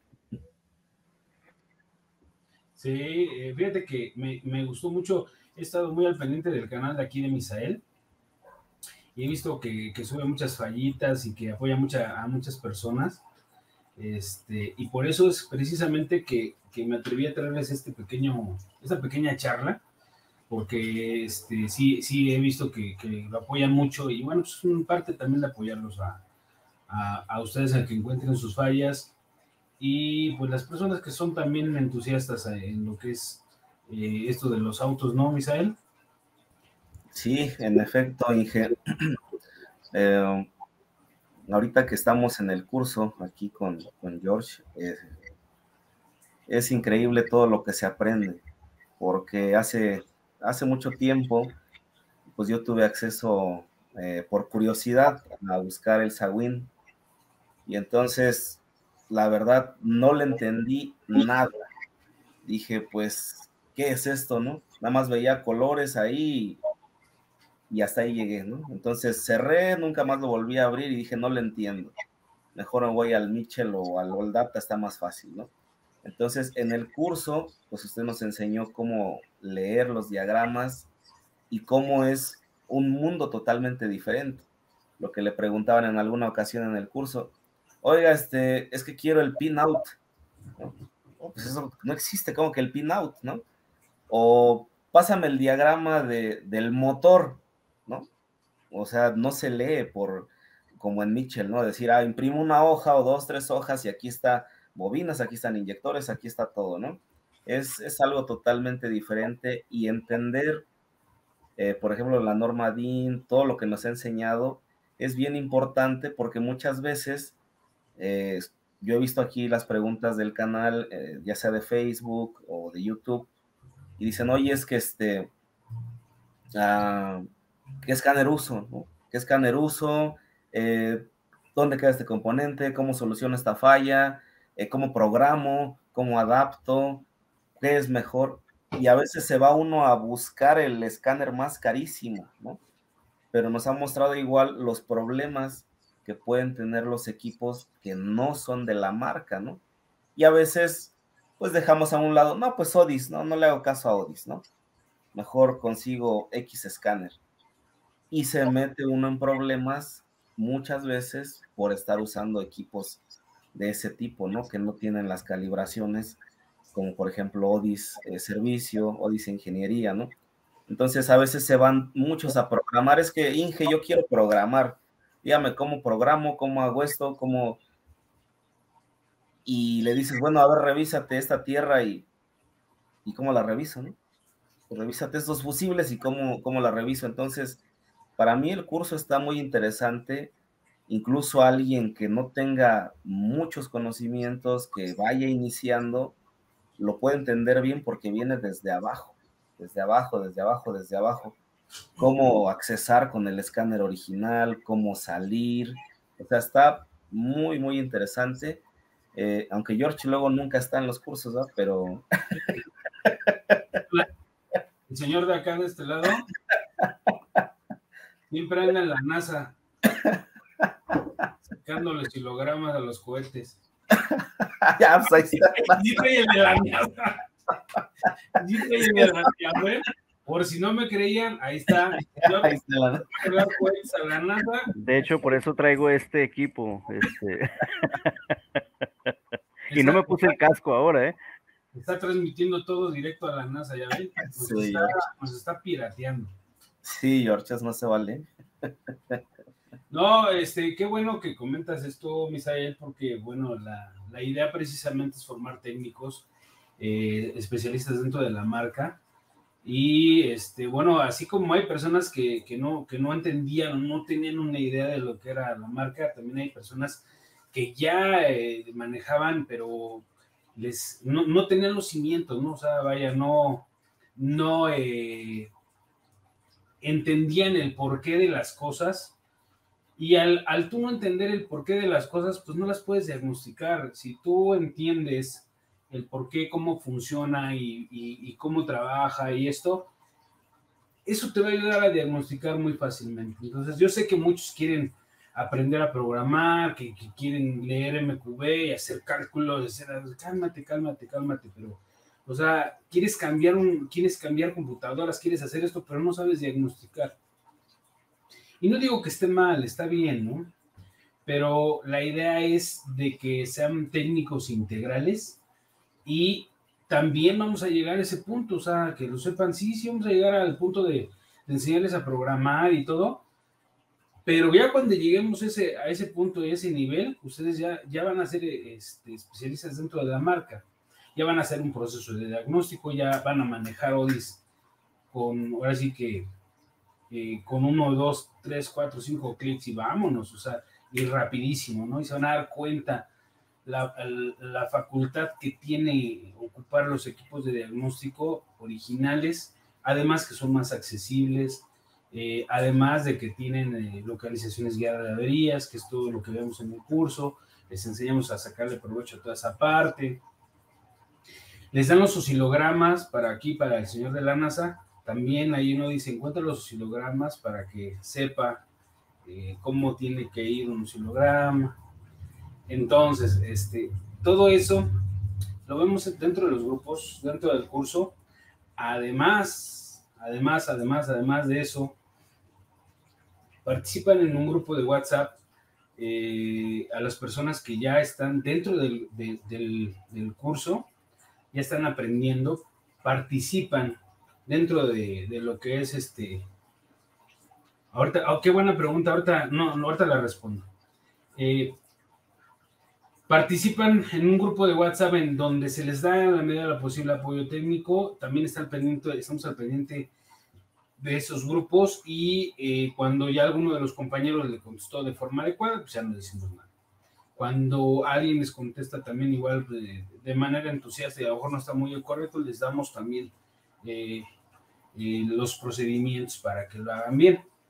Sí, eh, fíjate que me, me gustó mucho, he estado muy al pendiente del canal de aquí de Misael, y he visto que, que sube muchas fallitas y que apoya mucha, a muchas personas. Este, y por eso es precisamente que, que me atreví a traerles este pequeño, esta pequeña charla, porque este, sí, sí he visto que, que lo apoyan mucho y bueno, pues es una parte también de apoyarlos a, a, a ustedes a que encuentren sus fallas y pues las personas que son también entusiastas en lo que es eh, esto de los autos, ¿no, Misael? Sí, en efecto, Inge. Eh, ahorita que estamos en el curso aquí con, con George, eh, es increíble todo lo que se aprende, porque hace, hace mucho tiempo, pues yo tuve acceso eh, por curiosidad a buscar el Sawin, y entonces, la verdad, no le entendí nada. Dije, pues, ¿qué es esto, no? Nada más veía colores ahí y hasta ahí llegué, ¿no? Entonces cerré, nunca más lo volví a abrir y dije, no le entiendo. Mejor me voy al Mitchell o al Old Data, está más fácil, ¿no? Entonces, en el curso, pues usted nos enseñó cómo leer los diagramas y cómo es un mundo totalmente diferente. Lo que le preguntaban en alguna ocasión en el curso, oiga, este, es que quiero el pin out, ¿no? Oh, pues eso no existe, como que el pin out, ¿no? O pásame el diagrama de, del motor, ¿no? O sea, no se lee por, como en Mitchell, ¿no? Decir, ah, imprimo una hoja o dos, tres hojas y aquí está bobinas, aquí están inyectores, aquí está todo, ¿no? Es, es algo totalmente diferente y entender, eh, por ejemplo, la norma D I N, todo lo que nos ha enseñado, es bien importante porque muchas veces, eh, yo he visto aquí las preguntas del canal, eh, ya sea de Facebook o de YouTube, y dicen, oye, es que este, ah, ¿qué escáner uso? ¿no? ¿Qué escáner uso? Eh, ¿Dónde queda este componente? ¿Cómo soluciono esta falla? Eh, ¿Cómo programo? ¿Cómo adapto? ¿Qué es mejor? Y a veces se va uno a buscar el escáner más carísimo, ¿no? Pero nos ha mostrado igual los problemas que pueden tener los equipos que no son de la marca, ¿no? Y a veces, pues dejamos a un lado, no, pues Otis, ¿no? No le hago caso a Otis, ¿no? Mejor consigo X escáner. Y se mete uno en problemas muchas veces por estar usando equipos de ese tipo, ¿no? Que no tienen las calibraciones, como por ejemplo Otis eh, Servicio, Otis Ingeniería, ¿no? Entonces a veces se van muchos a programar, es que Inge, yo quiero programar, dígame cómo programo, cómo hago esto, cómo... Y le dices, bueno, a ver, revísate esta tierra y, y cómo la reviso, ¿no? Pues revísate estos fusibles y cómo, cómo la reviso. Entonces, para mí el curso está muy interesante, incluso alguien que no tenga muchos conocimientos, que vaya iniciando, lo puede entender bien porque viene desde abajo, desde abajo, desde abajo, desde abajo. Cómo accesar con el escáner original, cómo salir. O sea, está muy, muy interesante. Eh, aunque George luego nunca está en los cursos, ¿no? Pero... El señor de acá de este lado siempre anda en la NASA sacando los kilogramas a los cohetes. Ya, pues ahí está. Siempre el de la NASA. Siempre el de la NASA. Por si no me creían, ahí está. Yo Ahí está la... cohetes a la NASA. De hecho, por eso traigo este equipo. Este... y no me puse el casco ahora, ¿eh? Está transmitiendo todo directo a la NASA, ¿ya ven? Nos, Sí, está, nos está pirateando. Sí, George, no se vale. No, este, qué bueno que comentas esto, Misael, porque, bueno, la, la idea precisamente es formar técnicos, eh, especialistas dentro de la marca. Y, este, bueno, así como hay personas que, que, no, que no entendían, no tenían una idea de lo que era la marca, también hay personas que ya eh, manejaban, pero les, no, no tenían los cimientos, ¿no? O sea, vaya, no, no eh, entendían el porqué de las cosas. Y al, al tú no entender el porqué de las cosas, pues no las puedes diagnosticar. Si tú entiendes el porqué, cómo funciona y, y, y cómo trabaja y esto, eso te va a ayudar a diagnosticar muy fácilmente. Entonces, yo sé que muchos quieren aprender a programar, que, que quieren leer M Q B y hacer cálculos, hacer, cálmate, cálmate, cálmate, pero, o sea, quieres cambiar, un, quieres cambiar computadoras, quieres hacer esto, pero no sabes diagnosticar. Y no digo que esté mal, está bien, ¿no? Pero la idea es de que sean técnicos integrales y también vamos a llegar a ese punto, o sea, que lo sepan, sí, sí vamos a llegar al punto de, de enseñarles a programar y todo, pero ya cuando lleguemos ese, a ese punto y ese nivel, ustedes ya, ya van a ser este, especialistas dentro de la marca, ya van a hacer un proceso de diagnóstico, ya van a manejar Otis con, ahora sí que, eh, con uno, dos, tres, cuatro, cinco clics y vámonos, o sea, y rapidísimo, ¿no? Y se van a dar cuenta la, la facultad que tiene ocupar los equipos de diagnóstico originales, además que son más accesibles, eh, además de que tienen eh, localizaciones guiadas de averías, que es todo lo que vemos en el curso, les enseñamos a sacarle provecho a toda esa parte, les dan los oscilogramas para aquí, para el señor de la NASA, también ahí uno dice, encuentra los oscilogramas para que sepa eh, cómo tiene que ir un oscilograma. Entonces, este, todo eso lo vemos dentro de los grupos, dentro del curso. Además, además, además, además de eso, participan en un grupo de WhatsApp eh, a las personas que ya están dentro del, de, del, del curso, ya están aprendiendo, participan dentro de, de lo que es este. Ahorita, oh, qué buena pregunta, ahorita, no, no ahorita la respondo. Eh, Participan en un grupo de WhatsApp en donde se les da en la medida de lo posible apoyo técnico. También está al pendiente, estamos al pendiente de esos grupos y eh, cuando ya alguno de los compañeros le contestó de forma adecuada, pues ya no decimos nada. Cuando alguien les contesta también igual de, de manera entusiasta y a lo mejor no está muy correcto, les damos también eh, eh, los procedimientos para que lo hagan bien.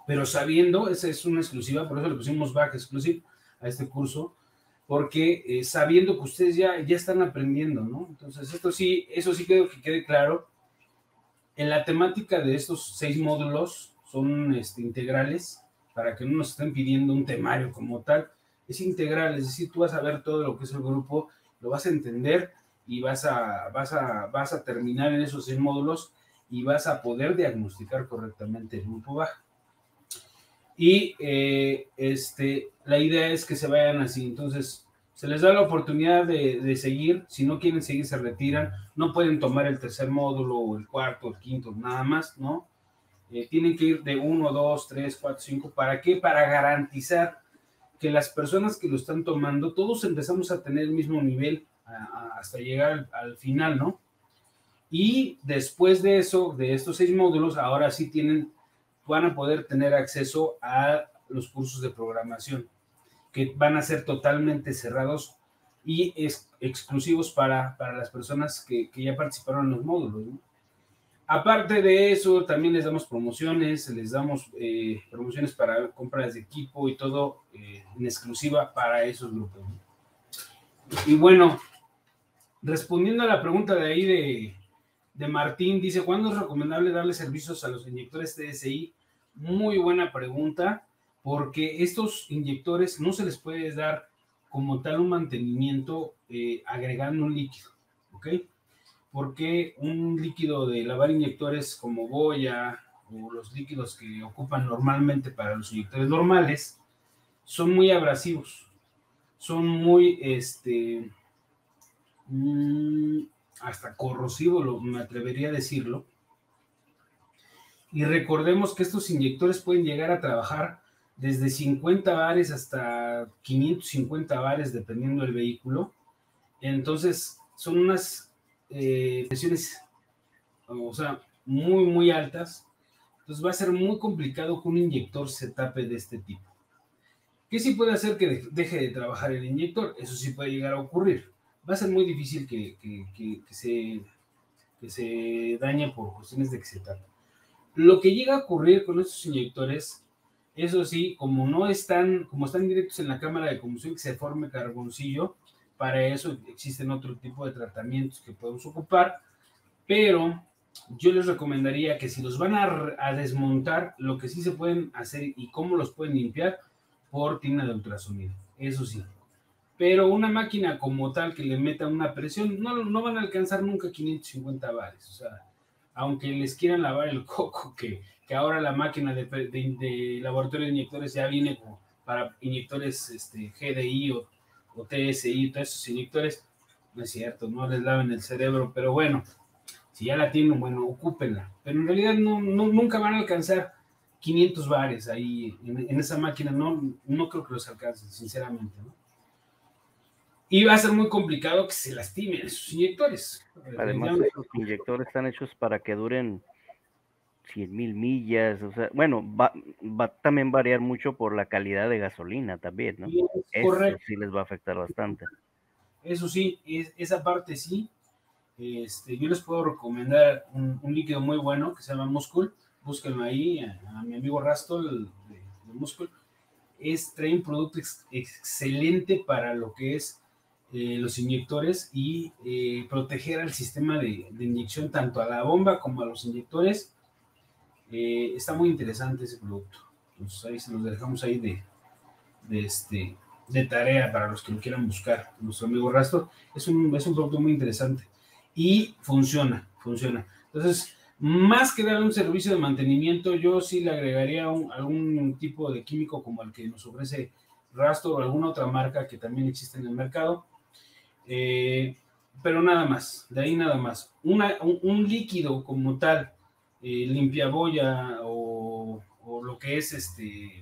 pero sabiendo, esa es una exclusiva, por eso le pusimos Back Exclusive a este curso, porque eh, sabiendo que ustedes ya, ya están aprendiendo, ¿no? Entonces, esto sí, eso sí quiero que quede claro. En la temática de estos seis módulos son este, integrales, para que no nos estén pidiendo un temario como tal, es integral, es decir, tú vas a ver todo lo que es el grupo, lo vas a entender y vas a, vas a, vas a terminar en esos seis módulos y vas a poder diagnosticar correctamente el grupo baja. Y eh, este, la idea es que se vayan así, entonces se les da la oportunidad de, de seguir, si no quieren seguir se retiran, no pueden tomar el tercer módulo o el cuarto, el quinto, nada más, ¿no? Eh, tienen que ir de uno, dos, tres, cuatro, cinco, ¿para qué? Para garantizar que las personas que lo están tomando, todos empezamos a tener el mismo nivel a, a, hasta llegar al, al final, ¿no? Y después de eso, de estos seis módulos, ahora sí tienen, van a poder tener acceso a los cursos de programación, que van a ser totalmente cerrados y es, exclusivos para, para las personas que, que ya participaron en los módulos, ¿no? Aparte de eso, también les damos promociones, les damos eh, promociones para compras de equipo y todo eh, en exclusiva para esos grupos, ¿no? Y bueno, respondiendo a la pregunta de ahí de, de Martín, dice, ¿cuándo es recomendable darle servicios a los inyectores T S I? Muy buena pregunta, porque estos inyectores no se les puede dar como tal un mantenimiento eh, agregando un líquido, ¿ok? Porque un líquido de lavar inyectores como Goya o los líquidos que ocupan normalmente para los inyectores normales son muy abrasivos, son muy, este, mmm, hasta corrosivos, lo, me atrevería a decirlo. Y recordemos que estos inyectores pueden llegar a trabajar desde cincuenta bares hasta quinientos cincuenta bares, dependiendo del vehículo. Entonces, son unas eh, presiones, o sea, muy, muy altas. Entonces, va a ser muy complicado que un inyector se tape de este tipo. ¿Qué sí puede hacer que deje de trabajar el inyector? Eso sí puede llegar a ocurrir. Va a ser muy difícil que, que, que, que, se, que se dañe por cuestiones de que se tape. Lo que llega a ocurrir con estos inyectores, eso sí, como no están, como están directos en la cámara de combustión, que se forme carboncillo, para eso existen otro tipo de tratamientos que podemos ocupar, pero yo les recomendaría que si los van a, a desmontar, lo que sí se pueden hacer y cómo los pueden limpiar, por tina de ultrasonido, eso sí. Pero una máquina como tal que le meta una presión, no, no van a alcanzar nunca quinientos cincuenta bares, o sea, aunque les quieran lavar el coco, que, que ahora la máquina de, de, de laboratorio de inyectores ya viene como para inyectores este, G D I o, o T S I, todos esos inyectores, no es cierto, no les laven el cerebro, pero bueno, si ya la tienen, bueno, ocúpenla, pero en realidad no, no, nunca van a alcanzar quinientos bares ahí en, en esa máquina, no, no creo que los alcancen, sinceramente, ¿no? Y va a ser muy complicado que se lastimen esos inyectores. Además, esos inyectores están hechos para que duren cien mil millas, o sea, bueno, va, va a también variar mucho por la calidad de gasolina también, ¿no? Eso correcto. Sí les va a afectar bastante. Eso sí, es, esa parte sí. Este, yo les puedo recomendar un, un líquido muy bueno que se llama Muscle. Búsquenlo ahí, a, a mi amigo Rastol de, de Muscle. Es, trae un producto ex, excelente para lo que es eh, los inyectores y eh, proteger al sistema de, de inyección, tanto a la bomba como a los inyectores. Eh, está muy interesante ese producto. Entonces ahí se los dejamos ahí de, de, este, de tarea para los que lo quieran buscar. Nuestro amigo Rastol es un, es un producto muy interesante y funciona, funciona. Entonces, más que darle un servicio de mantenimiento, yo sí le agregaría un, algún tipo de químico como el que nos ofrece Rastol o alguna otra marca que también existe en el mercado. Eh, pero nada más, de ahí nada más. Una, un, un líquido como tal, eh, limpiaboya o, o lo que es este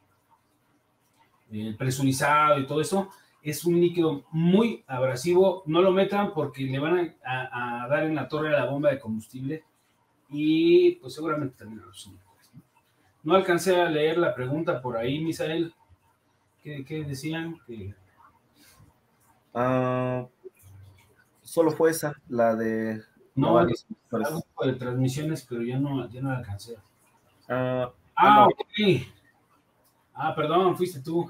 eh, presurizado y todo eso, es un líquido muy abrasivo. No lo metan porque le van a, a, a dar en la torre a la bomba de combustible y pues seguramente también a los inyectores, ¿no? No alcancé a leer la pregunta por ahí, Misael. ¿Qué, qué decían? Que... Uh, solo fue esa, la de... No, algo de transmisiones, pero ya no, ya no la alcancé. Uh, ah, Ah, ok. Ah, perdón, fuiste tú.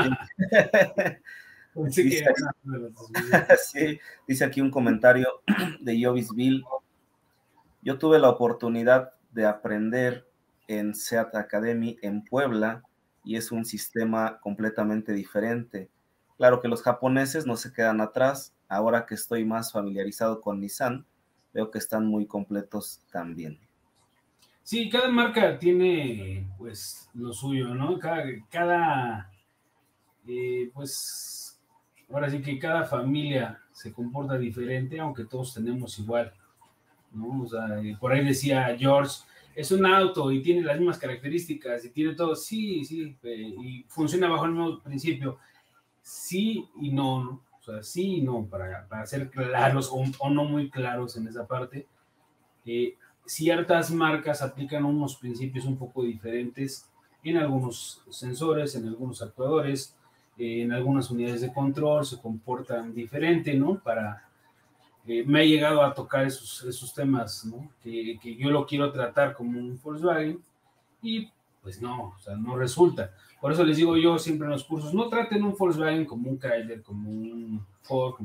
Pensé dice, que era una de las... sí, dice aquí un comentario de Jovisville. Yo tuve la oportunidad de aprender en SEAT Academy en Puebla y es un sistema completamente diferente. Claro que los japoneses no se quedan atrás. Ahora que estoy más familiarizado con Nissan, veo que están muy completos también. Sí, cada marca tiene pues lo suyo, ¿no? Cada, cada eh, pues ahora sí que cada familia se comporta diferente, aunque todos tenemos igual, ¿no? O sea, por ahí decía George, es un auto y tiene las mismas características y tiene todo, sí, sí, eh, y funciona bajo el mismo principio, sí y no, ¿no? O sea, sí y no, para, para ser claros o, o no muy claros en esa parte. Eh, ciertas marcas aplican unos principios un poco diferentes en algunos sensores, en algunos actuadores, eh, en algunas unidades de control, se comportan diferente, ¿no? Para, eh, me ha llegado a tocar esos, esos temas, ¿no? Que, que yo lo quiero tratar como un Volkswagen y pues no, o sea, no resulta. Por eso les digo yo siempre en los cursos, no traten un Volkswagen como un Chrysler, como un Ford,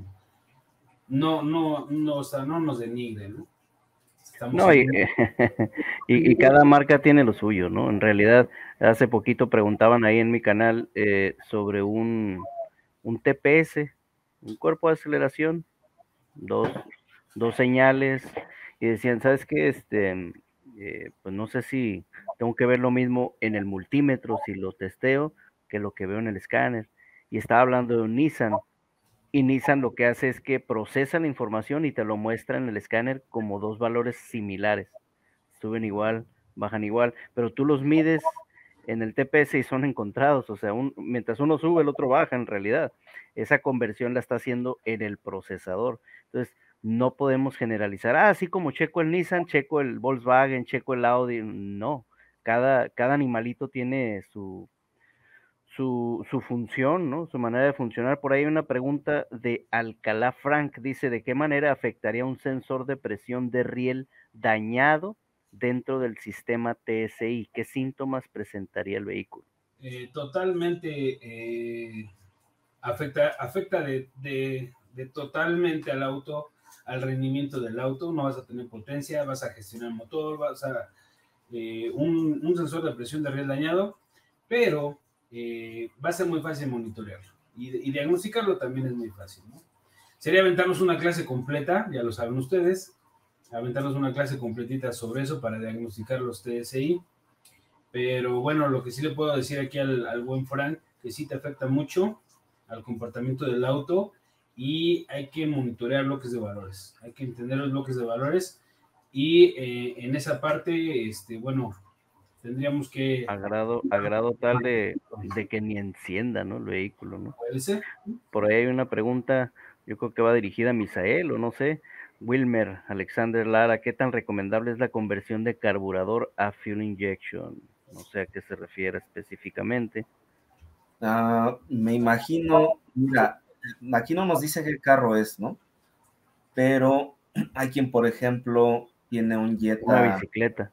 no, no, no, o sea, no nos denigren, ¿no? Estamos No, y, en... y, y cada marca tiene lo suyo, ¿no? En realidad, hace poquito preguntaban ahí en mi canal eh, sobre un, un T P S, un cuerpo de aceleración, dos, dos señales, y decían, ¿sabes qué? Este, eh, pues no sé si tengo que ver lo mismo en el multímetro, si lo testeo, que lo que veo en el escáner. Y estaba hablando de un Nissan, y Nissan lo que hace es que procesa la información y te lo muestra en el escáner como dos valores similares. Suben igual, bajan igual, pero tú los mides en el T P S y son encontrados, o sea, un, mientras uno sube, el otro baja en realidad. Esa conversión la está haciendo en el procesador. Entonces, no podemos generalizar, ah, así como checo el Nissan, checo el Volkswagen, checo el Audi, no. Cada, cada animalito tiene su, su, su función, ¿no? Su manera de funcionar. Por ahí hay una pregunta de Alcalá Frank, dice, ¿de qué manera afectaría un sensor de presión de riel dañado dentro del sistema T S I? ¿Qué síntomas presentaría el vehículo? Eh, totalmente eh, afecta, afecta de, de, de, totalmente al auto, al rendimiento del auto. No vas a tener potencia, vas a gestionar el motor, vas a eh, un, un sensor de presión de riel dañado, pero eh, va a ser muy fácil monitorearlo y, y diagnosticarlo también es muy fácil, ¿no? Sería aventarnos una clase completa, ya lo saben ustedes, aventarnos una clase completita sobre eso para diagnosticar los T S I. Pero bueno, lo que sí le puedo decir aquí al, al buen Frank, que sí te afecta mucho al comportamiento del auto y hay que monitorear bloques de valores, hay que entender los bloques de valores y eh, en esa parte, este, bueno, tendríamos que... Agrado, agrado tal de, de que ni encienda, ¿no? El vehículo, ¿no? ¿Puede ser? Por ahí hay una pregunta, yo creo que va dirigida a Misael, o no sé, Wilmer Alexander Lara, ¿qué tan recomendable es la conversión de carburador a fuel injection? No sé a qué se refiere específicamente. Uh, me imagino, mira, aquí no nos dice qué carro es, ¿no? Pero hay quien, por ejemplo, tiene un Jetta. Una bicicleta.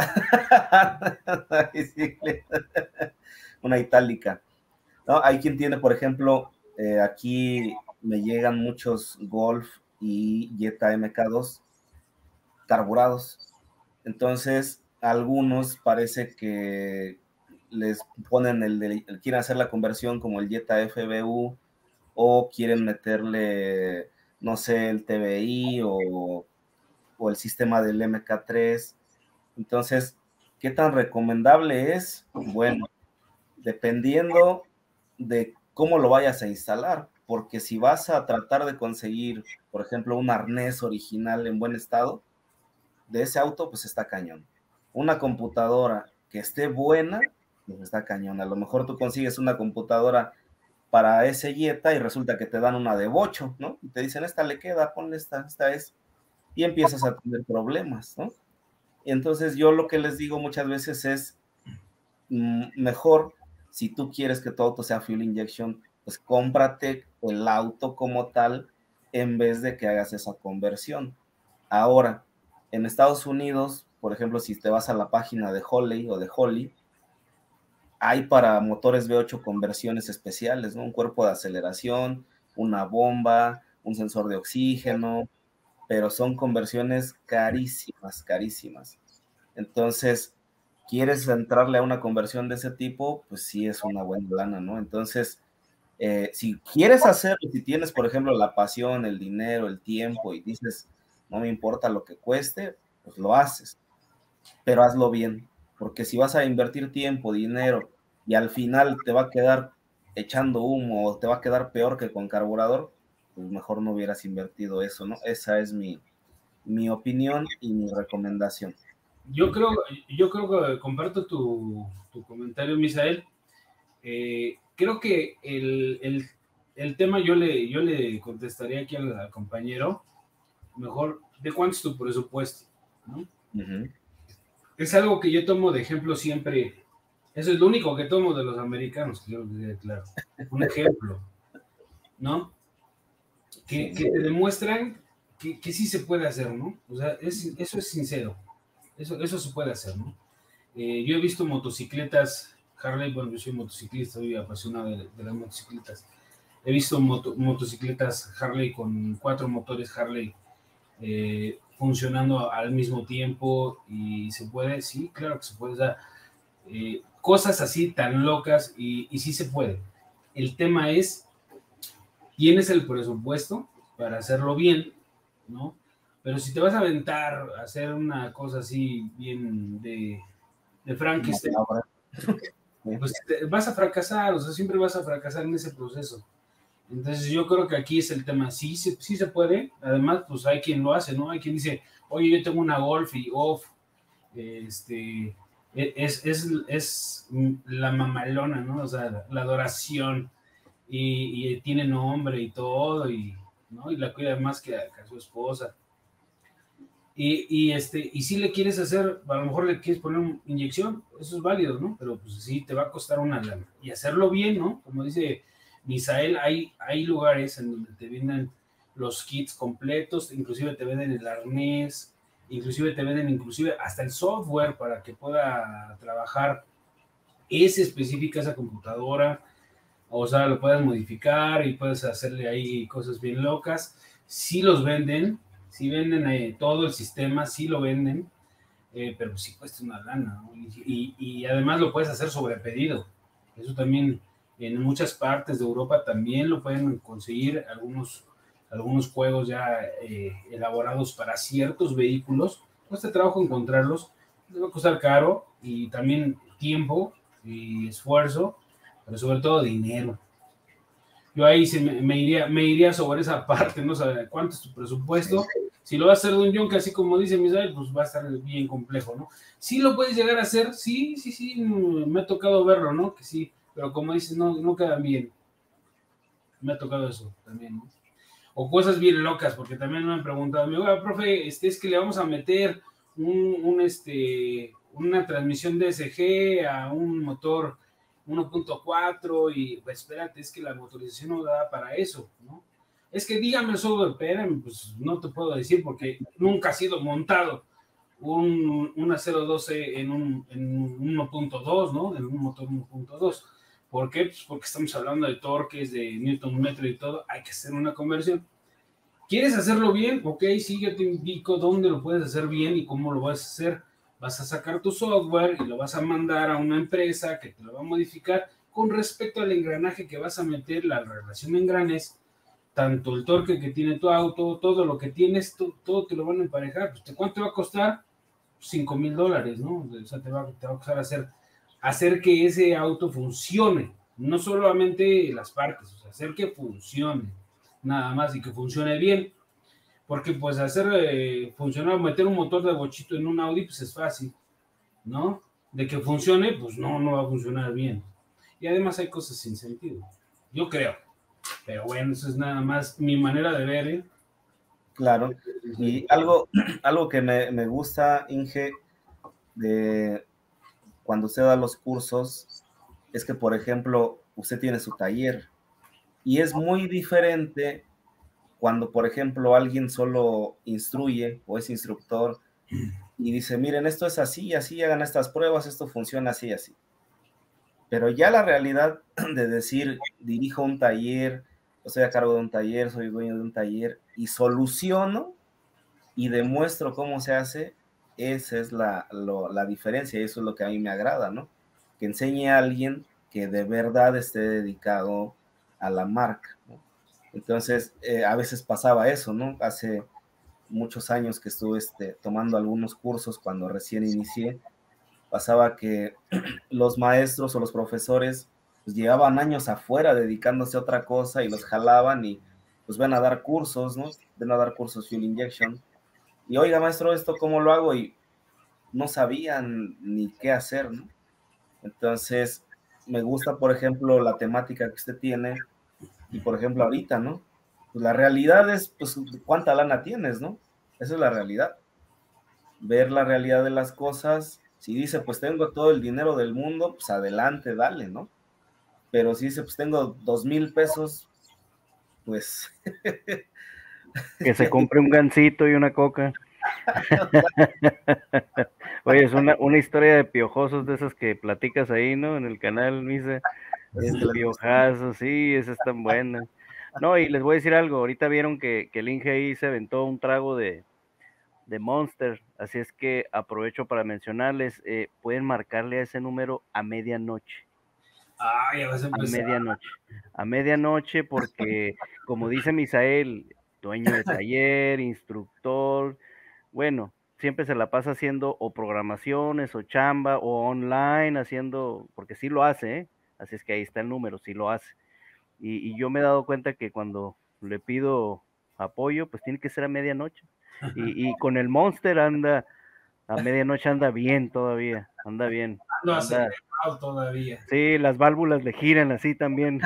Una bicicleta. Una itálica. ¿No? Hay quien tiene, por ejemplo, eh, aquí me llegan muchos Golf y Jetta M K dos carburados. Entonces, algunos parece que les ponen el, de, el quieren hacer la conversión como el Jetta F B U o quieren meterle, no sé, el T B I o, o el sistema del M K tres. Entonces, ¿qué tan recomendable es? Bueno, dependiendo de cómo lo vayas a instalar, porque si vas a tratar de conseguir, por ejemplo, un arnés original en buen estado, de ese auto, pues está cañón. Una computadora que esté buena, pues está cañón. A lo mejor tú consigues una computadora para ese Jetta y resulta que te dan una de bocho, ¿no? Y te dicen, esta le queda, ponle esta, esta es. Y empiezas a tener problemas, ¿no? Y entonces yo lo que les digo muchas veces es, mmm, mejor, si tú quieres que tu auto sea fuel injection, pues cómprate el auto como tal en vez de que hagas esa conversión. Ahora, en Estados Unidos, por ejemplo, si te vas a la página de Holley o de Holly, hay para motores V ocho conversiones especiales, ¿no? Un cuerpo de aceleración, una bomba, un sensor de oxígeno, pero son conversiones carísimas, carísimas. Entonces, ¿quieres entrarle a una conversión de ese tipo? Pues sí es una buena lana, ¿no? Entonces, eh, si quieres hacerlo, si tienes, por ejemplo, la pasión, el dinero, el tiempo, y dices, no me importa lo que cueste, pues lo haces, pero hazlo bien, porque si vas a invertir tiempo, dinero, y al final te va a quedar echando humo, o te va a quedar peor que con carburador, pues mejor no hubieras invertido eso, ¿no? Esa es mi, mi opinión y mi recomendación. Yo creo, yo creo que comparto tu, tu comentario, Misael. Eh, creo que el, el, el, tema yo le, yo le contestaría aquí al, al compañero, mejor, ¿de cuánto es tu presupuesto? ¿No? Uh-huh. Es algo que yo tomo de ejemplo siempre. Eso es lo único que tomo de los americanos, quiero decir, claro. Un ejemplo, ¿no? Que, que te demuestran que, que sí se puede hacer, ¿no? O sea, es, eso es sincero. Eso, eso se puede hacer, ¿no? Eh, yo he visto motocicletas Harley, bueno, yo soy motociclista, soy apasionado de, de las motocicletas. He visto moto, motocicletas Harley con cuatro motores Harley eh, funcionando al mismo tiempo y se puede, sí, claro que se puede, o sea, eh, cosas así tan locas y, y sí se puede. El tema es, tienes el presupuesto para hacerlo bien, ¿no? Pero si te vas a aventar a hacer una cosa así bien de, de Frankenstein, pues te, vas a fracasar, o sea, siempre vas a fracasar en ese proceso. Entonces yo creo que aquí es el tema, sí, sí, sí se puede, además pues hay quien lo hace, ¿no? Hay quien dice, oye, yo tengo una Golf y off, este, es, es, es la mamalona, ¿no? O sea, la, la adoración, y, y tiene nombre y todo, y, ¿no? Y la cuida más que a, que a su esposa. Y, y, este, y si le quieres hacer, a lo mejor le quieres poner una inyección, eso es válido, ¿no? Pero pues sí, te va a costar una lana. Y hacerlo bien, ¿no? Como dice Misael, hay, hay lugares en donde te venden los kits completos, inclusive te venden el arnés, inclusive te venden inclusive hasta el software para que pueda trabajar esa específica, esa computadora, o sea, lo puedes modificar y puedes hacerle ahí cosas bien locas. Sí los venden, sí venden eh, todo el sistema, sí lo venden, eh, pero sí cuesta una lana, ¿no? Y, y, y además lo puedes hacer sobre pedido. Eso también en muchas partes de Europa también lo pueden conseguir, algunos, algunos juegos ya eh, elaborados para ciertos vehículos. Cuesta trabajo encontrarlos, les va a costar caro y también tiempo y esfuerzo, pero sobre todo dinero. Yo ahí se me, me, iría, me iría sobre esa parte, ¿no? O sea, ¿cuánto es tu presupuesto? Si lo vas a hacer de un yonke, así como dice Misael, pues va a estar bien complejo, ¿no? Sí lo puedes llegar a hacer, sí, sí, sí, me ha tocado verlo, ¿no? Que sí, pero como dices, no, no quedan bien. Me ha tocado eso también, ¿no? O cosas bien locas, porque también me han preguntado, me digo, profe, este, es que le vamos a meter un, un, este, una transmisión D S G a un motor uno punto cuatro y pues espérate, es que la motorización no da para eso, ¿no? Es que dígame el software, espérame, pues no te puedo decir porque nunca ha sido montado un, una cero doce en un, en un uno punto dos, ¿no? En un motor uno punto dos. ¿Por qué? Pues porque estamos hablando de torques, de newton metro y todo, hay que hacer una conversión. ¿Quieres hacerlo bien? Ok, sí, yo te indico dónde lo puedes hacer bien y cómo lo vas a hacer. Vas a sacar tu software y lo vas a mandar a una empresa que te lo va a modificar con respecto al engranaje que vas a meter, la relación de engranes, tanto el torque que tiene tu auto, todo lo que tienes, todo, todo te lo van a emparejar. Pues, ¿cuánto te va a costar? cinco mil dólares, ¿no? O sea, te va, te va a costar hacer, hacer que ese auto funcione, no solamente las partes, o sea, hacer que funcione, nada más, y que funcione bien. Porque pues hacer eh, funcionar, meter un motor de bochito en un Audi, pues es fácil, ¿no? De que funcione, pues no, no va a funcionar bien. Y además hay cosas sin sentido, yo creo. Pero bueno, eso es nada más mi manera de ver, ¿eh? Claro. Y algo, algo que me, me gusta, Inge, de cuando usted da los cursos, es que, por ejemplo, usted tiene su taller. Y es muy diferente cuando, por ejemplo, alguien solo instruye o es instructor y dice, miren, esto es así, así, hagan estas pruebas, esto funciona así, así. pero ya la realidad de decir, dirijo un taller, estoy a cargo de un taller, soy dueño de un taller y soluciono y demuestro cómo se hace, esa es la, lo, la diferencia y eso es lo que a mí me agrada, ¿no? Que enseñe a alguien que de verdad esté dedicado a la marca, ¿no? Entonces, eh, a veces pasaba eso, ¿no? Hace muchos años que estuve este, tomando algunos cursos cuando recién inicié, pasaba que los maestros o los profesores pues llevaban años afuera dedicándose a otra cosa y los jalaban y pues ven a dar cursos, ¿no? Ven a dar cursos Fuel Injection y oiga maestro, ¿esto cómo lo hago? Y no sabían ni qué hacer, ¿no? Entonces, me gusta, por ejemplo, la temática que usted tiene y, por ejemplo, ahorita, ¿no? Pues la realidad es, pues, cuánta lana tienes, ¿no? Esa es la realidad. Ver la realidad de las cosas. Si dice, pues tengo todo el dinero del mundo, pues adelante, dale, ¿no? Pero si dice, pues tengo dos mil pesos, pues... Que se compre un gansito y una coca. Oye, es una, una historia de piojosos de esas que platicas ahí, ¿no? En el canal, Misa. Es piojazo, sí, esa es tan buena. No, y les voy a decir algo, ahorita vieron que, que el Inge ahí se aventó un trago de, de Monster, así es que aprovecho para mencionarles, eh, pueden marcarle a ese número a medianoche. Ah, ya vas a empezar. A medianoche, a medianoche porque, como dice Misael, dueño de taller, instructor, bueno, siempre se la pasa haciendo o programaciones o chamba o online, haciendo, porque sí lo hace, ¿eh? Así es que ahí está el número, sí lo hace. Y, y yo me he dado cuenta que cuando le pido apoyo, pues tiene que ser a medianoche. Y, y con el Monster anda, a medianoche anda bien todavía, anda bien. Ando Anda, acelerado todavía. sí, las válvulas le giran así también.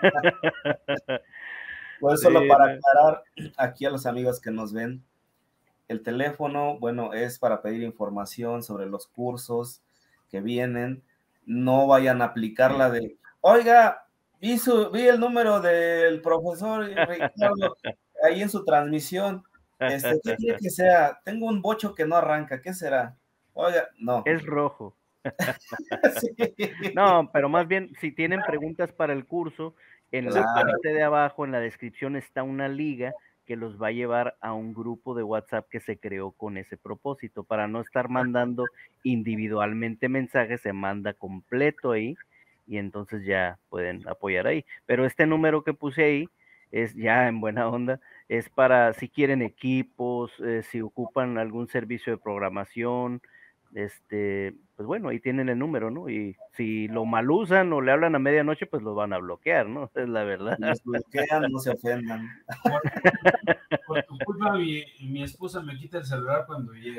Pues Sí, solo para no. aclarar aquí a los amigos que nos ven, el teléfono, bueno, es para pedir información sobre los cursos que vienen. No vayan a aplicar la de, oiga, vi, su, vi el número del profesor Ricardo ahí en su transmisión. Este, ¿qué quiere que sea? Tengo un bocho que no arranca, ¿qué será? Oiga, no. Es rojo. Sí. No, pero más bien, si tienen preguntas para el curso, en la Claro. parte de abajo, en la descripción, está una liga que los va a llevar a un grupo de WhatsApp que se creó con ese propósito. Para no estar mandando individualmente mensajes, se manda completo ahí y entonces ya pueden apoyar ahí. Pero este número que puse ahí es ya en buena onda, es para si quieren equipos, eh, si ocupan algún servicio de programación, este, pues bueno, ahí tienen el número, ¿no? Y si lo mal usan o le hablan a medianoche, pues lo van a bloquear, ¿no? Es la verdad. Los bloquean, no se ofendan. Por, por tu culpa, mi, mi esposa me quita el celular cuando llegue.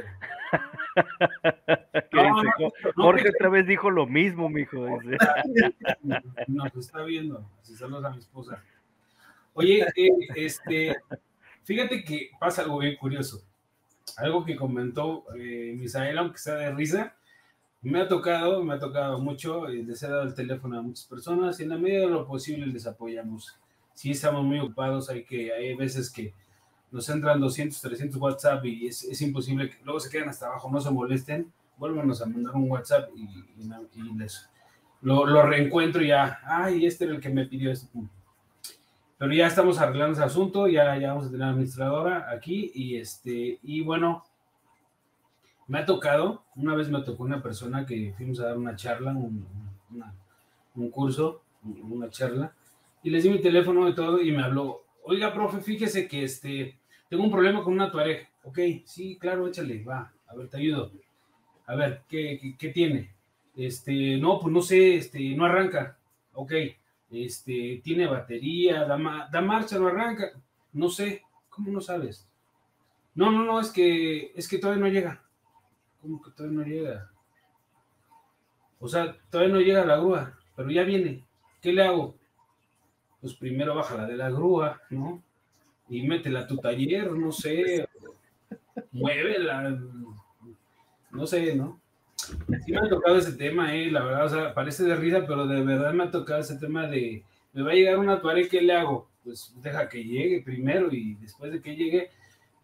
¿Qué No, dice? no, no, Jorge no, otra vez dijo lo mismo, mijo. Dice. nos está viendo. Así saludos a mi esposa. Oye, eh, este, fíjate que pasa algo bien curioso. Algo que comentó eh, Misael, aunque sea de risa, me ha tocado, me ha tocado mucho, eh, les he dado el teléfono a muchas personas y en la medida de lo posible les apoyamos. Sí estamos muy ocupados, hay que, hay veces que nos entran doscientos, trescientos WhatsApp y es, es imposible, que luego se quedan hasta abajo, no se molesten, vuélvanos a mandar un WhatsApp y, y, y les lo, lo reencuentro ya, ay, este era el que me pidió esto. Pero ya estamos arreglando ese asunto, ya, ya vamos a tener administradora aquí y este, y bueno, me ha tocado, una vez me tocó una persona que fuimos a dar una charla, un, una, un curso, una charla, y les di mi teléfono y todo, y me habló, oiga, profe, fíjese que este, tengo un problema con una Tuareg. Ok, sí, claro, échale, va, a ver, te ayudo. A ver, ¿qué, qué, qué tiene? Este, no, pues no sé, este, no arranca. Ok, este, tiene batería, da, ma da marcha, no arranca. No sé, ¿cómo no sabes? No, no, no, es que, es que todavía no llega. ¿Cómo que todavía no llega? O sea, todavía no llega la grúa, pero ya viene. ¿Qué le hago? Pues primero bájala de la grúa, ¿no? Y métela a tu taller, no sé, muévela, no sé, ¿no? Sí me ha tocado ese tema, eh, la verdad, o sea, parece de risa, pero de verdad me ha tocado ese tema de, me va a llegar una Tuareg, ¿qué le hago? Pues deja que llegue primero y después de que llegue,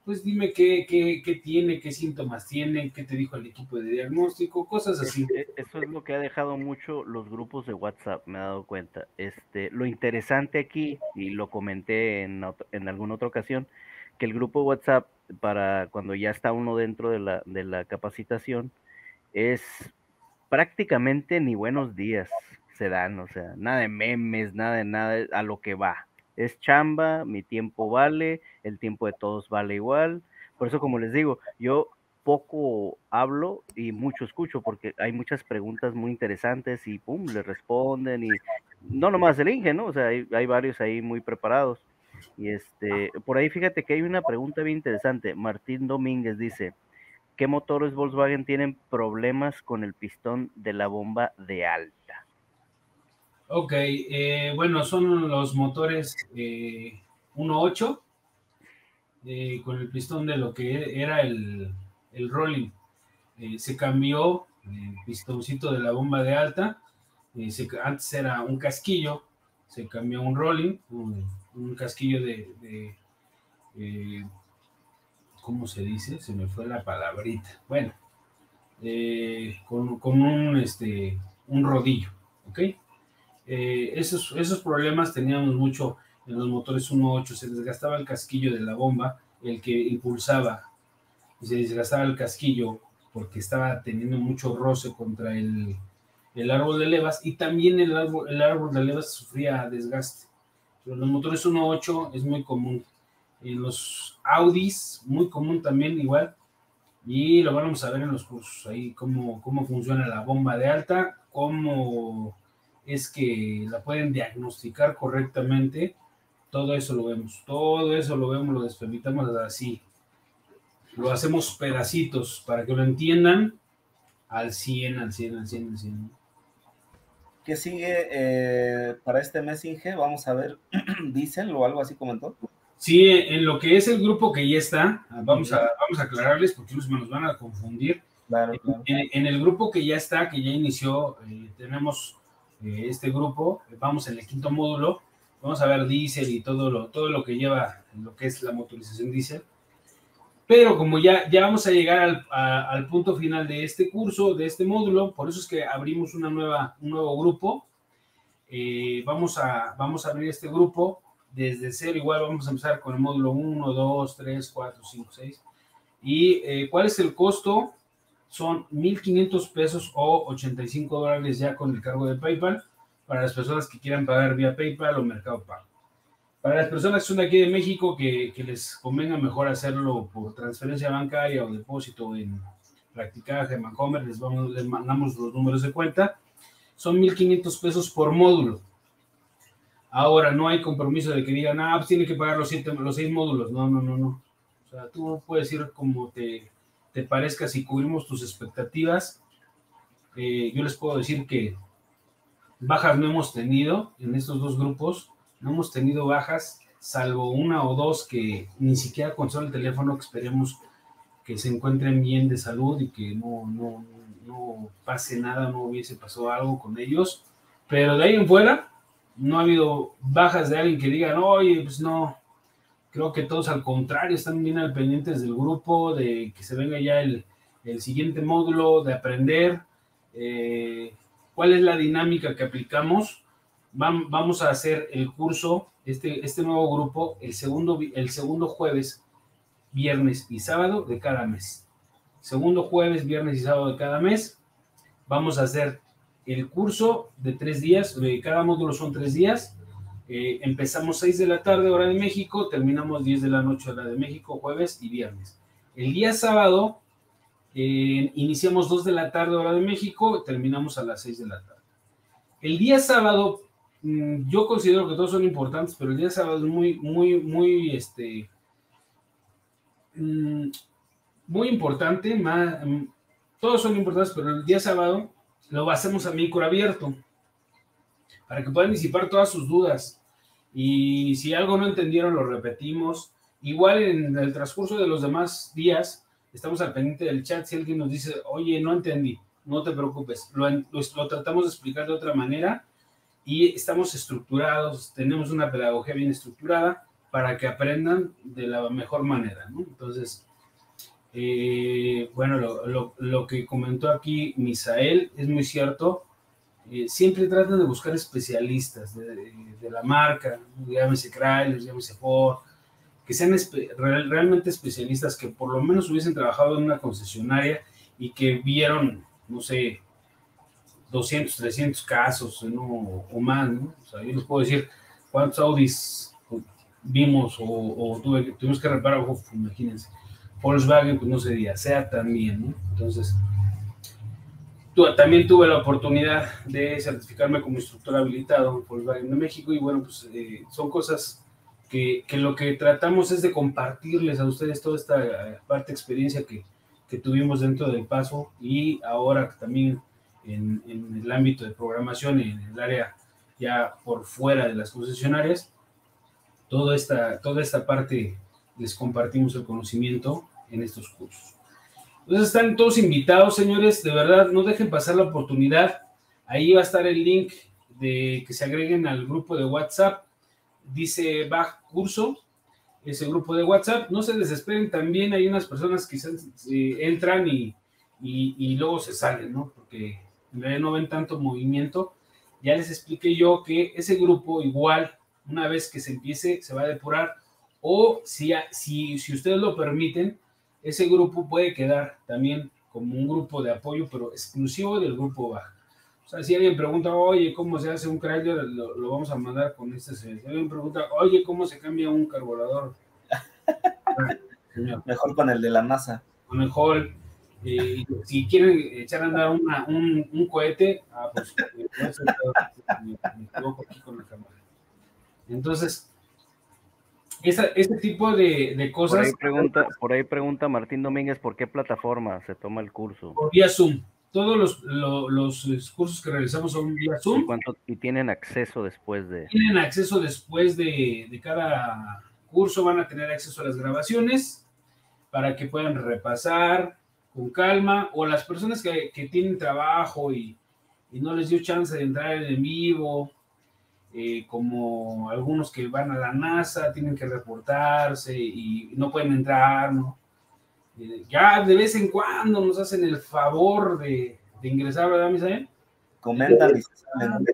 pues dime qué, qué, qué tiene, qué síntomas tiene, qué te dijo el equipo de diagnóstico, cosas así. Eso es lo que ha dejado mucho los grupos de WhatsApp, me he dado cuenta. Este, lo interesante aquí, y lo comenté en, ot- en alguna otra ocasión, que el grupo de WhatsApp, para cuando ya está uno dentro de la, de la capacitación, es prácticamente ni buenos días se dan, o sea, nada de memes, nada de nada, a lo que va. Es chamba, mi tiempo vale, el tiempo de todos vale igual. Por eso, como les digo, yo poco hablo y mucho escucho, porque hay muchas preguntas muy interesantes y pum, le responden y no nomás el Inge, ¿no? O sea, hay, hay varios ahí muy preparados. Y este, por ahí fíjate que hay una pregunta bien interesante. Martín Domínguez dice, ¿qué motores Volkswagen tienen problemas con el pistón de la bomba de alta? Ok, eh, bueno, son los motores eh, uno punto ocho eh, con el pistón de lo que era el, el rolling. Eh, se cambió el pistoncito de la bomba de alta. Eh, se, antes era un casquillo, se cambió a un rolling, un, un casquillo de, de eh, ¿cómo se dice? Se me fue la palabrita. Bueno, eh, con, con, un, este, un rodillo, ¿ok? Eh, esos, esos problemas teníamos mucho en los motores uno punto ocho, se desgastaba el casquillo de la bomba, el que impulsaba, y se desgastaba el casquillo porque estaba teniendo mucho roce contra el, el árbol de levas, y también el árbol, el árbol de levas sufría desgaste. Pero en los motores uno punto ocho es muy común. En los Audis, muy común también igual, y lo vamos a ver en los cursos, ahí cómo, cómo funciona la bomba de alta, cómo es que la pueden diagnosticar correctamente, todo eso lo vemos, todo eso lo vemos, lo despermitamos así, lo hacemos pedacitos para que lo entiendan al cien, al cien, al cien, al cien. ¿Qué sigue eh, para este mes, Inge? Vamos a ver, diésel o algo así comentó. Sí, en lo que es el grupo que ya está, vamos a, vamos a aclararles porque nos van a confundir. Claro, claro. En, en el grupo que ya está, que ya inició, eh, tenemos eh, este grupo, vamos en el quinto módulo, vamos a ver diésel y todo lo, todo lo que lleva lo que es la motorización diésel. Pero como ya, ya vamos a llegar al, a, al punto final de este curso, de este módulo, por eso es que abrimos una nueva, un nuevo grupo. Eh, vamos, a, vamos a abrir este grupo desde cero, igual vamos a empezar con el módulo uno, dos, tres, cuatro, cinco, seis. ¿Y eh, cuál es el costo? Son mil quinientos pesos o ochenta y cinco dólares ya con el cargo de PayPal para las personas que quieran pagar vía PayPal o Mercado Pago. Para las personas que son de aquí de México, que, que les convenga mejor hacerlo por transferencia bancaria o depósito en Practicaje, en Bancomer, les, vamos, les mandamos los números de cuenta. Son mil quinientos pesos por módulo. Ahora, no hay compromiso de que digan, ah, pues tiene que pagar los, siete, los seis módulos. No, no, no, no. O sea, tú puedes ir como te, te parezca, si cubrimos tus expectativas. Eh, yo les puedo decir que bajas no hemos tenido en estos dos grupos. No hemos tenido bajas, salvo una o dos que ni siquiera con solo el teléfono, que esperemos que se encuentren bien de salud y que no, no, no pase nada, no hubiese pasado algo con ellos. Pero de ahí en fuera, no ha habido bajas de alguien que digan, oye, pues no, creo que todos al contrario están bien al pendientes del grupo, de que se venga ya el, el siguiente módulo, de aprender eh, cuál es la dinámica que aplicamos. Vamos a hacer el curso, este, este nuevo grupo, el segundo, el segundo jueves, viernes y sábado de cada mes. Segundo jueves, viernes y sábado de cada mes. Vamos a hacer el curso de tres días, cada módulo son tres días. Eh, empezamos seis de la tarde, hora de México, terminamos diez de la noche, hora de México, jueves y viernes. El día sábado, eh, iniciamos dos de la tarde, hora de México, terminamos a las seis de la tarde. El día sábado, yo considero que todos son importantes, pero el día sábado es muy, muy, muy, este, muy importante, más, todos son importantes, pero el día sábado lo hacemos a micro abierto, para que puedan disipar todas sus dudas, y si algo no entendieron, lo repetimos. Igual en el transcurso de los demás días, estamos al pendiente del chat, si alguien nos dice, oye, no entendí, no te preocupes, lo, lo, lo tratamos de explicar de otra manera, y estamos estructurados, tenemos una pedagogía bien estructurada, para que aprendan de la mejor manera, ¿no? Entonces, eh, bueno, lo, lo, lo que comentó aquí Misael es muy cierto. Eh, siempre tratan de buscar especialistas de, de, de la marca, llámese Chrysler, llámese Ford, que sean espe real, realmente especialistas, que por lo menos hubiesen trabajado en una concesionaria y que vieron, no sé, doscientos, trescientos casos, ¿no? O más, ¿no? O sea, yo les puedo decir cuántos Audis vimos o, o tuve, tuvimos que reparar, uf, imagínense. Volkswagen, pues no se diría, SEAT también, ¿no? Entonces, tu, también tuve la oportunidad de certificarme como instructor habilitado en Volkswagen de México y bueno, pues eh, son cosas que, que lo que tratamos es de compartirles a ustedes toda esta parte de experiencia que, que tuvimos dentro del paso y ahora también en, en el ámbito de programación y en el área ya por fuera de las concesionarias, toda esta, toda esta parte les compartimos el conocimiento en estos cursos. Entonces están todos invitados, señores, de verdad, no dejen pasar la oportunidad. Ahí va a estar el link de que se agreguen al grupo de WhatsApp. Dice Bach Curso, ese grupo de WhatsApp. No se desesperen, también hay unas personas que eh, entran y, y, y luego se salen, ¿no? Porque en realidad no ven tanto movimiento. Ya les expliqué yo que ese grupo igual, una vez que se empiece, se va a depurar. O si, si, si ustedes lo permiten, ese grupo puede quedar también como un grupo de apoyo, pero exclusivo del grupo Bach. O sea, si alguien pregunta, oye, ¿cómo se hace un Chrysler? Lo, lo vamos a mandar con este señor. Si alguien pregunta, oye, ¿cómo se cambia un carburador? Ah, mejor con el de la NASA. Mejor, eh, si quieren echar a andar una, un, un cohete, ah, pues me, me equivoco aquí con la cámara. Entonces, Esa, este tipo de, de cosas... Por ahí, pregunta, por ahí pregunta Martín Domínguez, ¿por qué plataforma se toma el curso? Por vía Zoom. Todos los, lo, los cursos que realizamos son vía Zoom. ¿Y, cuánto, y tienen acceso después de...? Tienen acceso después de, de cada curso, van a tener acceso a las grabaciones para que puedan repasar con calma, o las personas que, que tienen trabajo y, y no les dio chance de entrar en vivo, Eh, como algunos que van a la NASA, tienen que reportarse y no pueden entrar, ¿no? Eh, ya de vez en cuando nos hacen el favor de, de ingresar, ¿verdad, Misael? Comentan y se salen.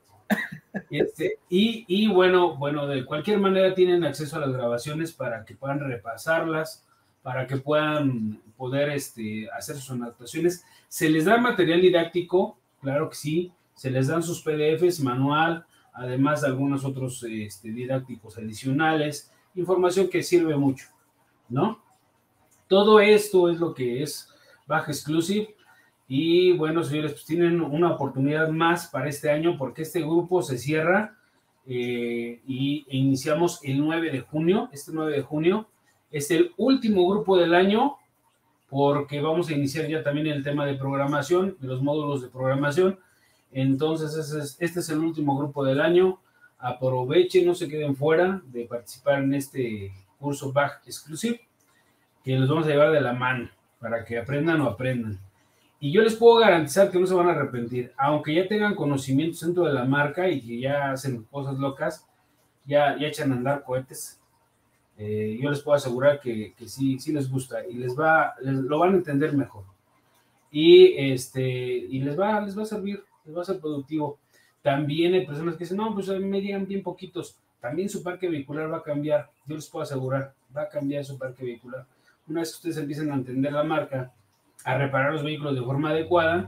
Este, y, y bueno, bueno, de cualquier manera tienen acceso a las grabaciones para que puedan repasarlas, para que puedan poder este, hacer sus anotaciones. Se les da material didáctico, claro que sí, se les dan sus P D Efes, manual, además de algunos otros este, didácticos adicionales, información que sirve mucho, ¿no? Todo esto es lo que es Bach Exclusive. Y bueno, señores, pues tienen una oportunidad más para este año porque este grupo se cierra eh, y e iniciamos el nueve de junio. Este nueve de junio es el último grupo del año porque vamos a iniciar ya también el tema de programación, de los módulos de programación. Entonces, este es, este es el último grupo del año. Aprovechen, no se queden fuera de participar en este curso Bach Exclusive, que los vamos a llevar de la mano para que aprendan o aprendan. Y yo les puedo garantizar que no se van a arrepentir, aunque ya tengan conocimientos dentro de la marca y que ya hacen cosas locas, ya, ya echan a andar cohetes. Eh, yo les puedo asegurar que, que sí, sí les gusta y les va, les, lo van a entender mejor. Y, este, y les, va, les va a servir, les va a ser productivo. También hay personas que dicen, no, pues a mí me llegan bien poquitos. También su parque vehicular va a cambiar. Yo les puedo asegurar, va a cambiar su parque vehicular. Una vez que ustedes empiecen a entender la marca, a reparar los vehículos de forma adecuada,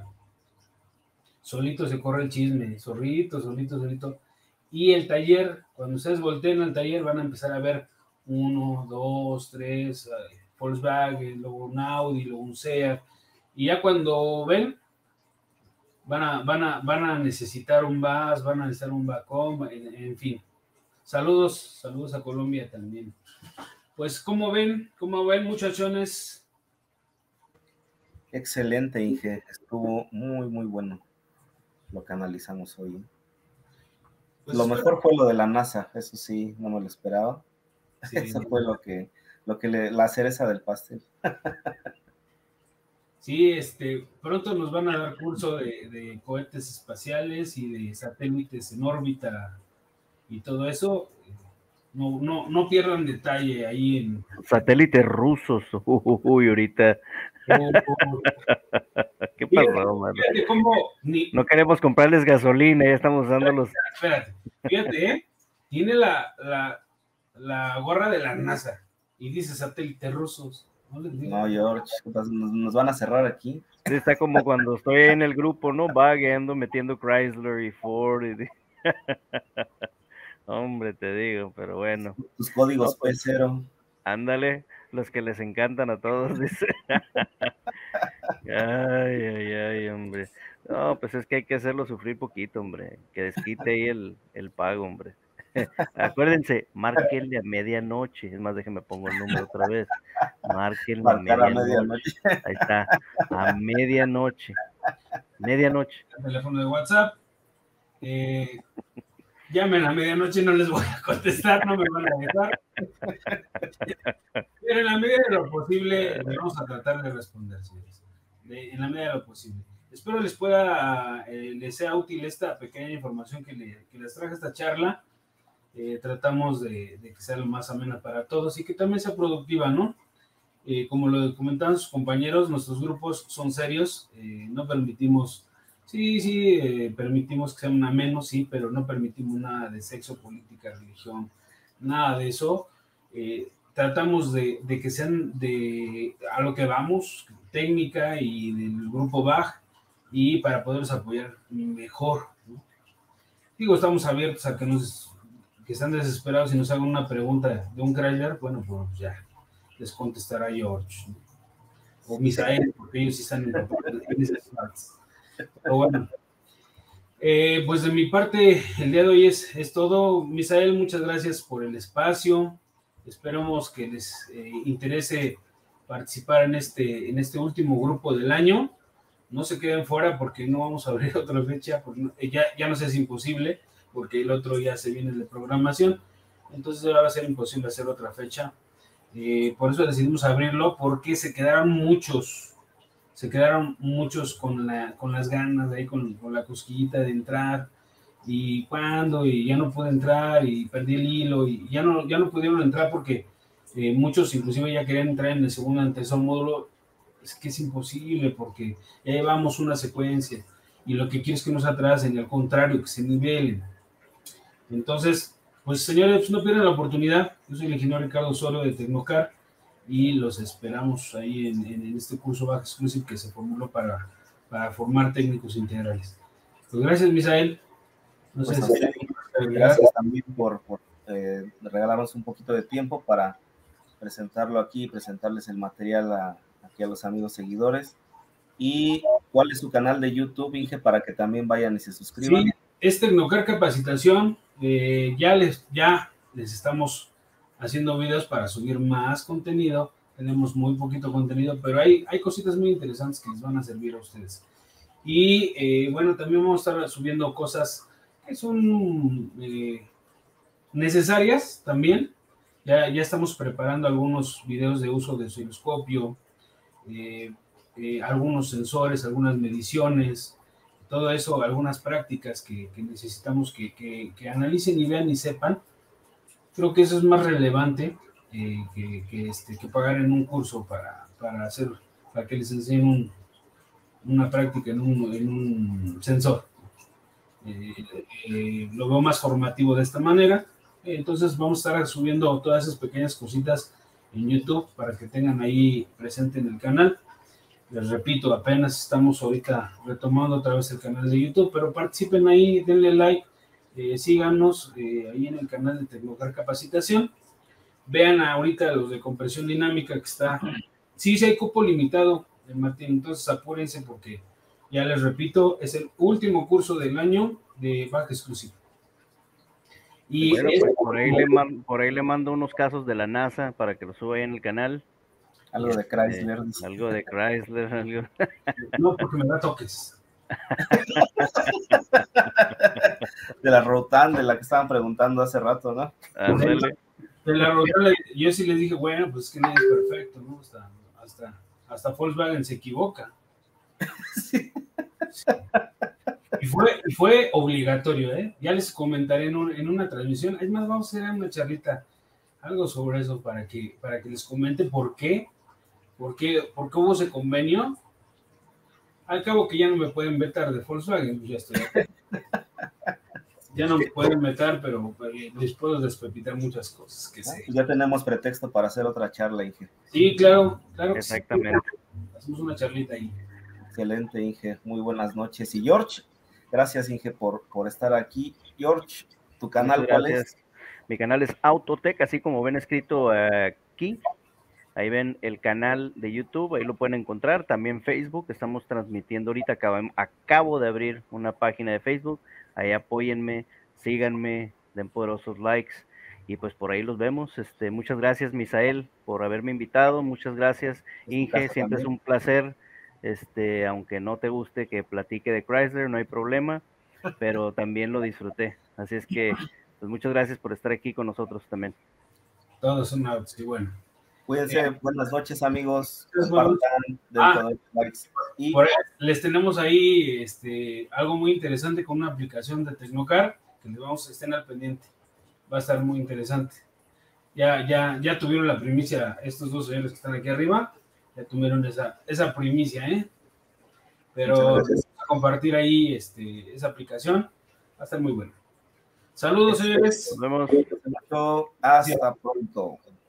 solito se corre el chisme, solito, solito, solito. Y el taller, cuando ustedes volteen al taller, van a empezar a ver uno, dos, tres, uh, Volkswagen, luego un Audi, luego un SEAT. Y ya cuando ven, van a, van a, van a necesitar un V A S, van a necesitar un Vacom, en, en fin. Saludos, saludos a Colombia también. Pues, ¿cómo ven? ¿Cómo ven, muchachones? Excelente, Inge. Estuvo muy, muy bueno lo que analizamos hoy. Pues lo mejor fue lo de la NASA, eso sí, no me lo esperaba. Sí. Eso fue lo que, lo que le, la cereza del pastel. Sí, este, pronto nos van a dar curso de, de cohetes espaciales y de satélites en órbita y todo eso. no, no, no pierdan detalle ahí en... Satélites rusos, uy, ahorita. Oh, oh. ¿Qué pasó, mano? Fíjate cómo... Ni... No queremos comprarles gasolina, ya estamos usándolos. Espérate, fíjate, ¿eh? Tiene la, la, la gorra de la NASA y dice satélites rusos. No, no George, nos, nos van a cerrar aquí. Sí, está como cuando estoy en el grupo, ¿no? Vagueando, metiendo Chrysler y Ford. Y... Hombre, te digo, pero bueno. Tus códigos no, pues, P cero. Ándale, los que les encantan a todos, dice. Ay, ay, ay, hombre. No, pues es que hay que hacerlo sufrir poquito, hombre. Que desquite ahí el, el pago, hombre. Acuérdense, márquenle a medianoche. Es más, déjenme pongo el número otra vez. Márquenle a medianoche. a medianoche. Ahí está, a medianoche. Medianoche. El teléfono de WhatsApp. Eh, llamen a medianoche, no les voy a contestar, no me van a dejar. Pero en la medida de lo posible, vamos a tratar de responder, señores. De, en la medida de lo posible. Espero les pueda, eh, les sea útil esta pequeña información que, le, que les traje esta charla. Eh, tratamos de, de que sea lo más amena para todos y que también sea productiva, ¿no? Eh, como lo comentaban sus compañeros, nuestros grupos son serios, eh, no permitimos, sí, sí, eh, permitimos que sean amenos, sí, pero no permitimos nada de sexo, política, religión, nada de eso. Eh, tratamos de, de que sean de a lo que vamos, técnica y del grupo B A G, y para poderlos apoyar mejor, ¿no? Digo, estamos abiertos a que nos... que están desesperados y nos hagan una pregunta de un Chrysler, bueno, pues ya les contestará George, ¿no? O Misael, porque ellos sí están en esas partes. Pero bueno, eh, pues de mi parte, el día de hoy es, es todo. Misael, muchas gracias por el espacio. Esperamos que les eh, interese participar en este, en este último grupo del año. No se queden fuera porque no vamos a abrir otra fecha, porque ya, ya no sé si es imposible, porque el otro ya se viene de programación, entonces ahora va a ser imposible hacer otra fecha. Eh, por eso decidimos abrirlo, porque se quedaron muchos, se quedaron muchos con, la, con las ganas, de ahí con, con la cosquillita de entrar, y cuándo, y ya no pude entrar, y perdí el hilo, y ya no, ya no pudieron entrar porque eh, muchos inclusive ya querían entrar en el segundo o tercer módulo. Es que es imposible, porque ya llevamos una secuencia, y lo que quiero es que no se atrasen, y al contrario, que se nivelen. Entonces, pues señores, pues no pierdan la oportunidad. Yo soy el ingeniero Ricardo Osorio de Tecnocar y los esperamos ahí en, en este curso B A G Exclusive que se formuló para, para formar técnicos integrales. Pues gracias, Misael. No pues sé también, si gracias también por, por eh, regalarnos un poquito de tiempo para presentarlo aquí y presentarles el material a, aquí a los amigos seguidores. ¿Y cuál es su canal de YouTube, Inge, para que también vayan y se suscriban? Sí, es Tecnocar Capacitación. Eh, ya, les, ya les estamos haciendo videos para subir más contenido. Tenemos muy poquito contenido, pero hay, hay cositas muy interesantes que les van a servir a ustedes. Y eh, bueno, también vamos a estar subiendo cosas que son eh, necesarias también. Ya, ya estamos preparando algunos videos de uso de osciloscopio, eh, eh, algunos sensores, algunas mediciones, todo eso, algunas prácticas que, que necesitamos que, que, que analicen y vean y sepan. Creo que eso es más relevante eh, que, que, este, que pagar en un curso para, para, hacer, para que les enseñen un, una práctica en un, en un sensor. Eh, eh, lo veo más formativo de esta manera. Entonces vamos a estar subiendo todas esas pequeñas cositas en YouTube para que tengan ahí presente en el canal. Les repito, apenas estamos ahorita retomando otra vez el canal de YouTube, pero participen ahí, denle like, eh, síganos eh, ahí en el canal de Tecnocar Capacitación. Vean ahorita los de compresión dinámica que está, sí, sí hay cupo limitado, eh, Martín, entonces apúrense porque ya les repito, es el último curso del año de B A G Exclusive. Y bueno, pues por, ahí le man, por ahí le mando unos casos de la NASA para que lo suba ahí en el canal. Algo de Chrysler. Eh, algo de Chrysler. Algo... No, porque me da toques. De la Rotan, de la que estaban preguntando hace rato, ¿no? Ándale. De la Rotan, yo sí les dije, bueno, pues es que no es perfecto, ¿no? Hasta, hasta, hasta Volkswagen se equivoca. Sí. Sí. Y Y fue, y fue obligatorio, ¿eh? Ya les comentaré en, un, en una transmisión. Es más, vamos a hacer una charlita, algo sobre eso para que, para que les comente por qué, por qué, por qué hubo ese convenio. Al cabo que ya no me pueden vetar de Volkswagen, pues ya estoy acá. Ya no me pueden meter, pero les puedo despepitar muchas cosas que sé. Ya tenemos pretexto para hacer otra charla, Inge. Sí, claro, claro. Exactamente. Sí. Hacemos una charlita ahí. Excelente, Inge. Muy buenas noches. Y George, gracias, Inge, por, por estar aquí. George, ¿tu canal cuál es? Mi canal es Autotech, así como ven escrito aquí. Ahí ven el canal de YouTube, ahí lo pueden encontrar. También Facebook, estamos transmitiendo ahorita. Acabo, acabo de abrir una página de Facebook. Ahí apóyenme, síganme, den poderosos likes y pues por ahí los vemos. Este, muchas gracias, Misael, por haberme invitado. Muchas gracias, Inge, siempre es un placer. Este, aunque no te guste que platique de Chrysler, no hay problema, pero también lo disfruté. Así es que, pues muchas gracias por estar aquí con nosotros también. Todos son outs, y bueno. Cuídense, eh, buenas noches, amigos. Compartan dentro ah, de likes. Y por ahí, les tenemos ahí este, algo muy interesante con una aplicación de Tecnocar, que les vamos a estar al pendiente. Va a estar muy interesante. Ya, ya, ya tuvieron la primicia, estos dos señores que están aquí arriba, ya tuvieron esa, esa primicia, ¿eh? Pero vamos a compartir ahí este, esa aplicación, va a estar muy bueno. Saludos, señores. Nos vemos. Hasta pronto.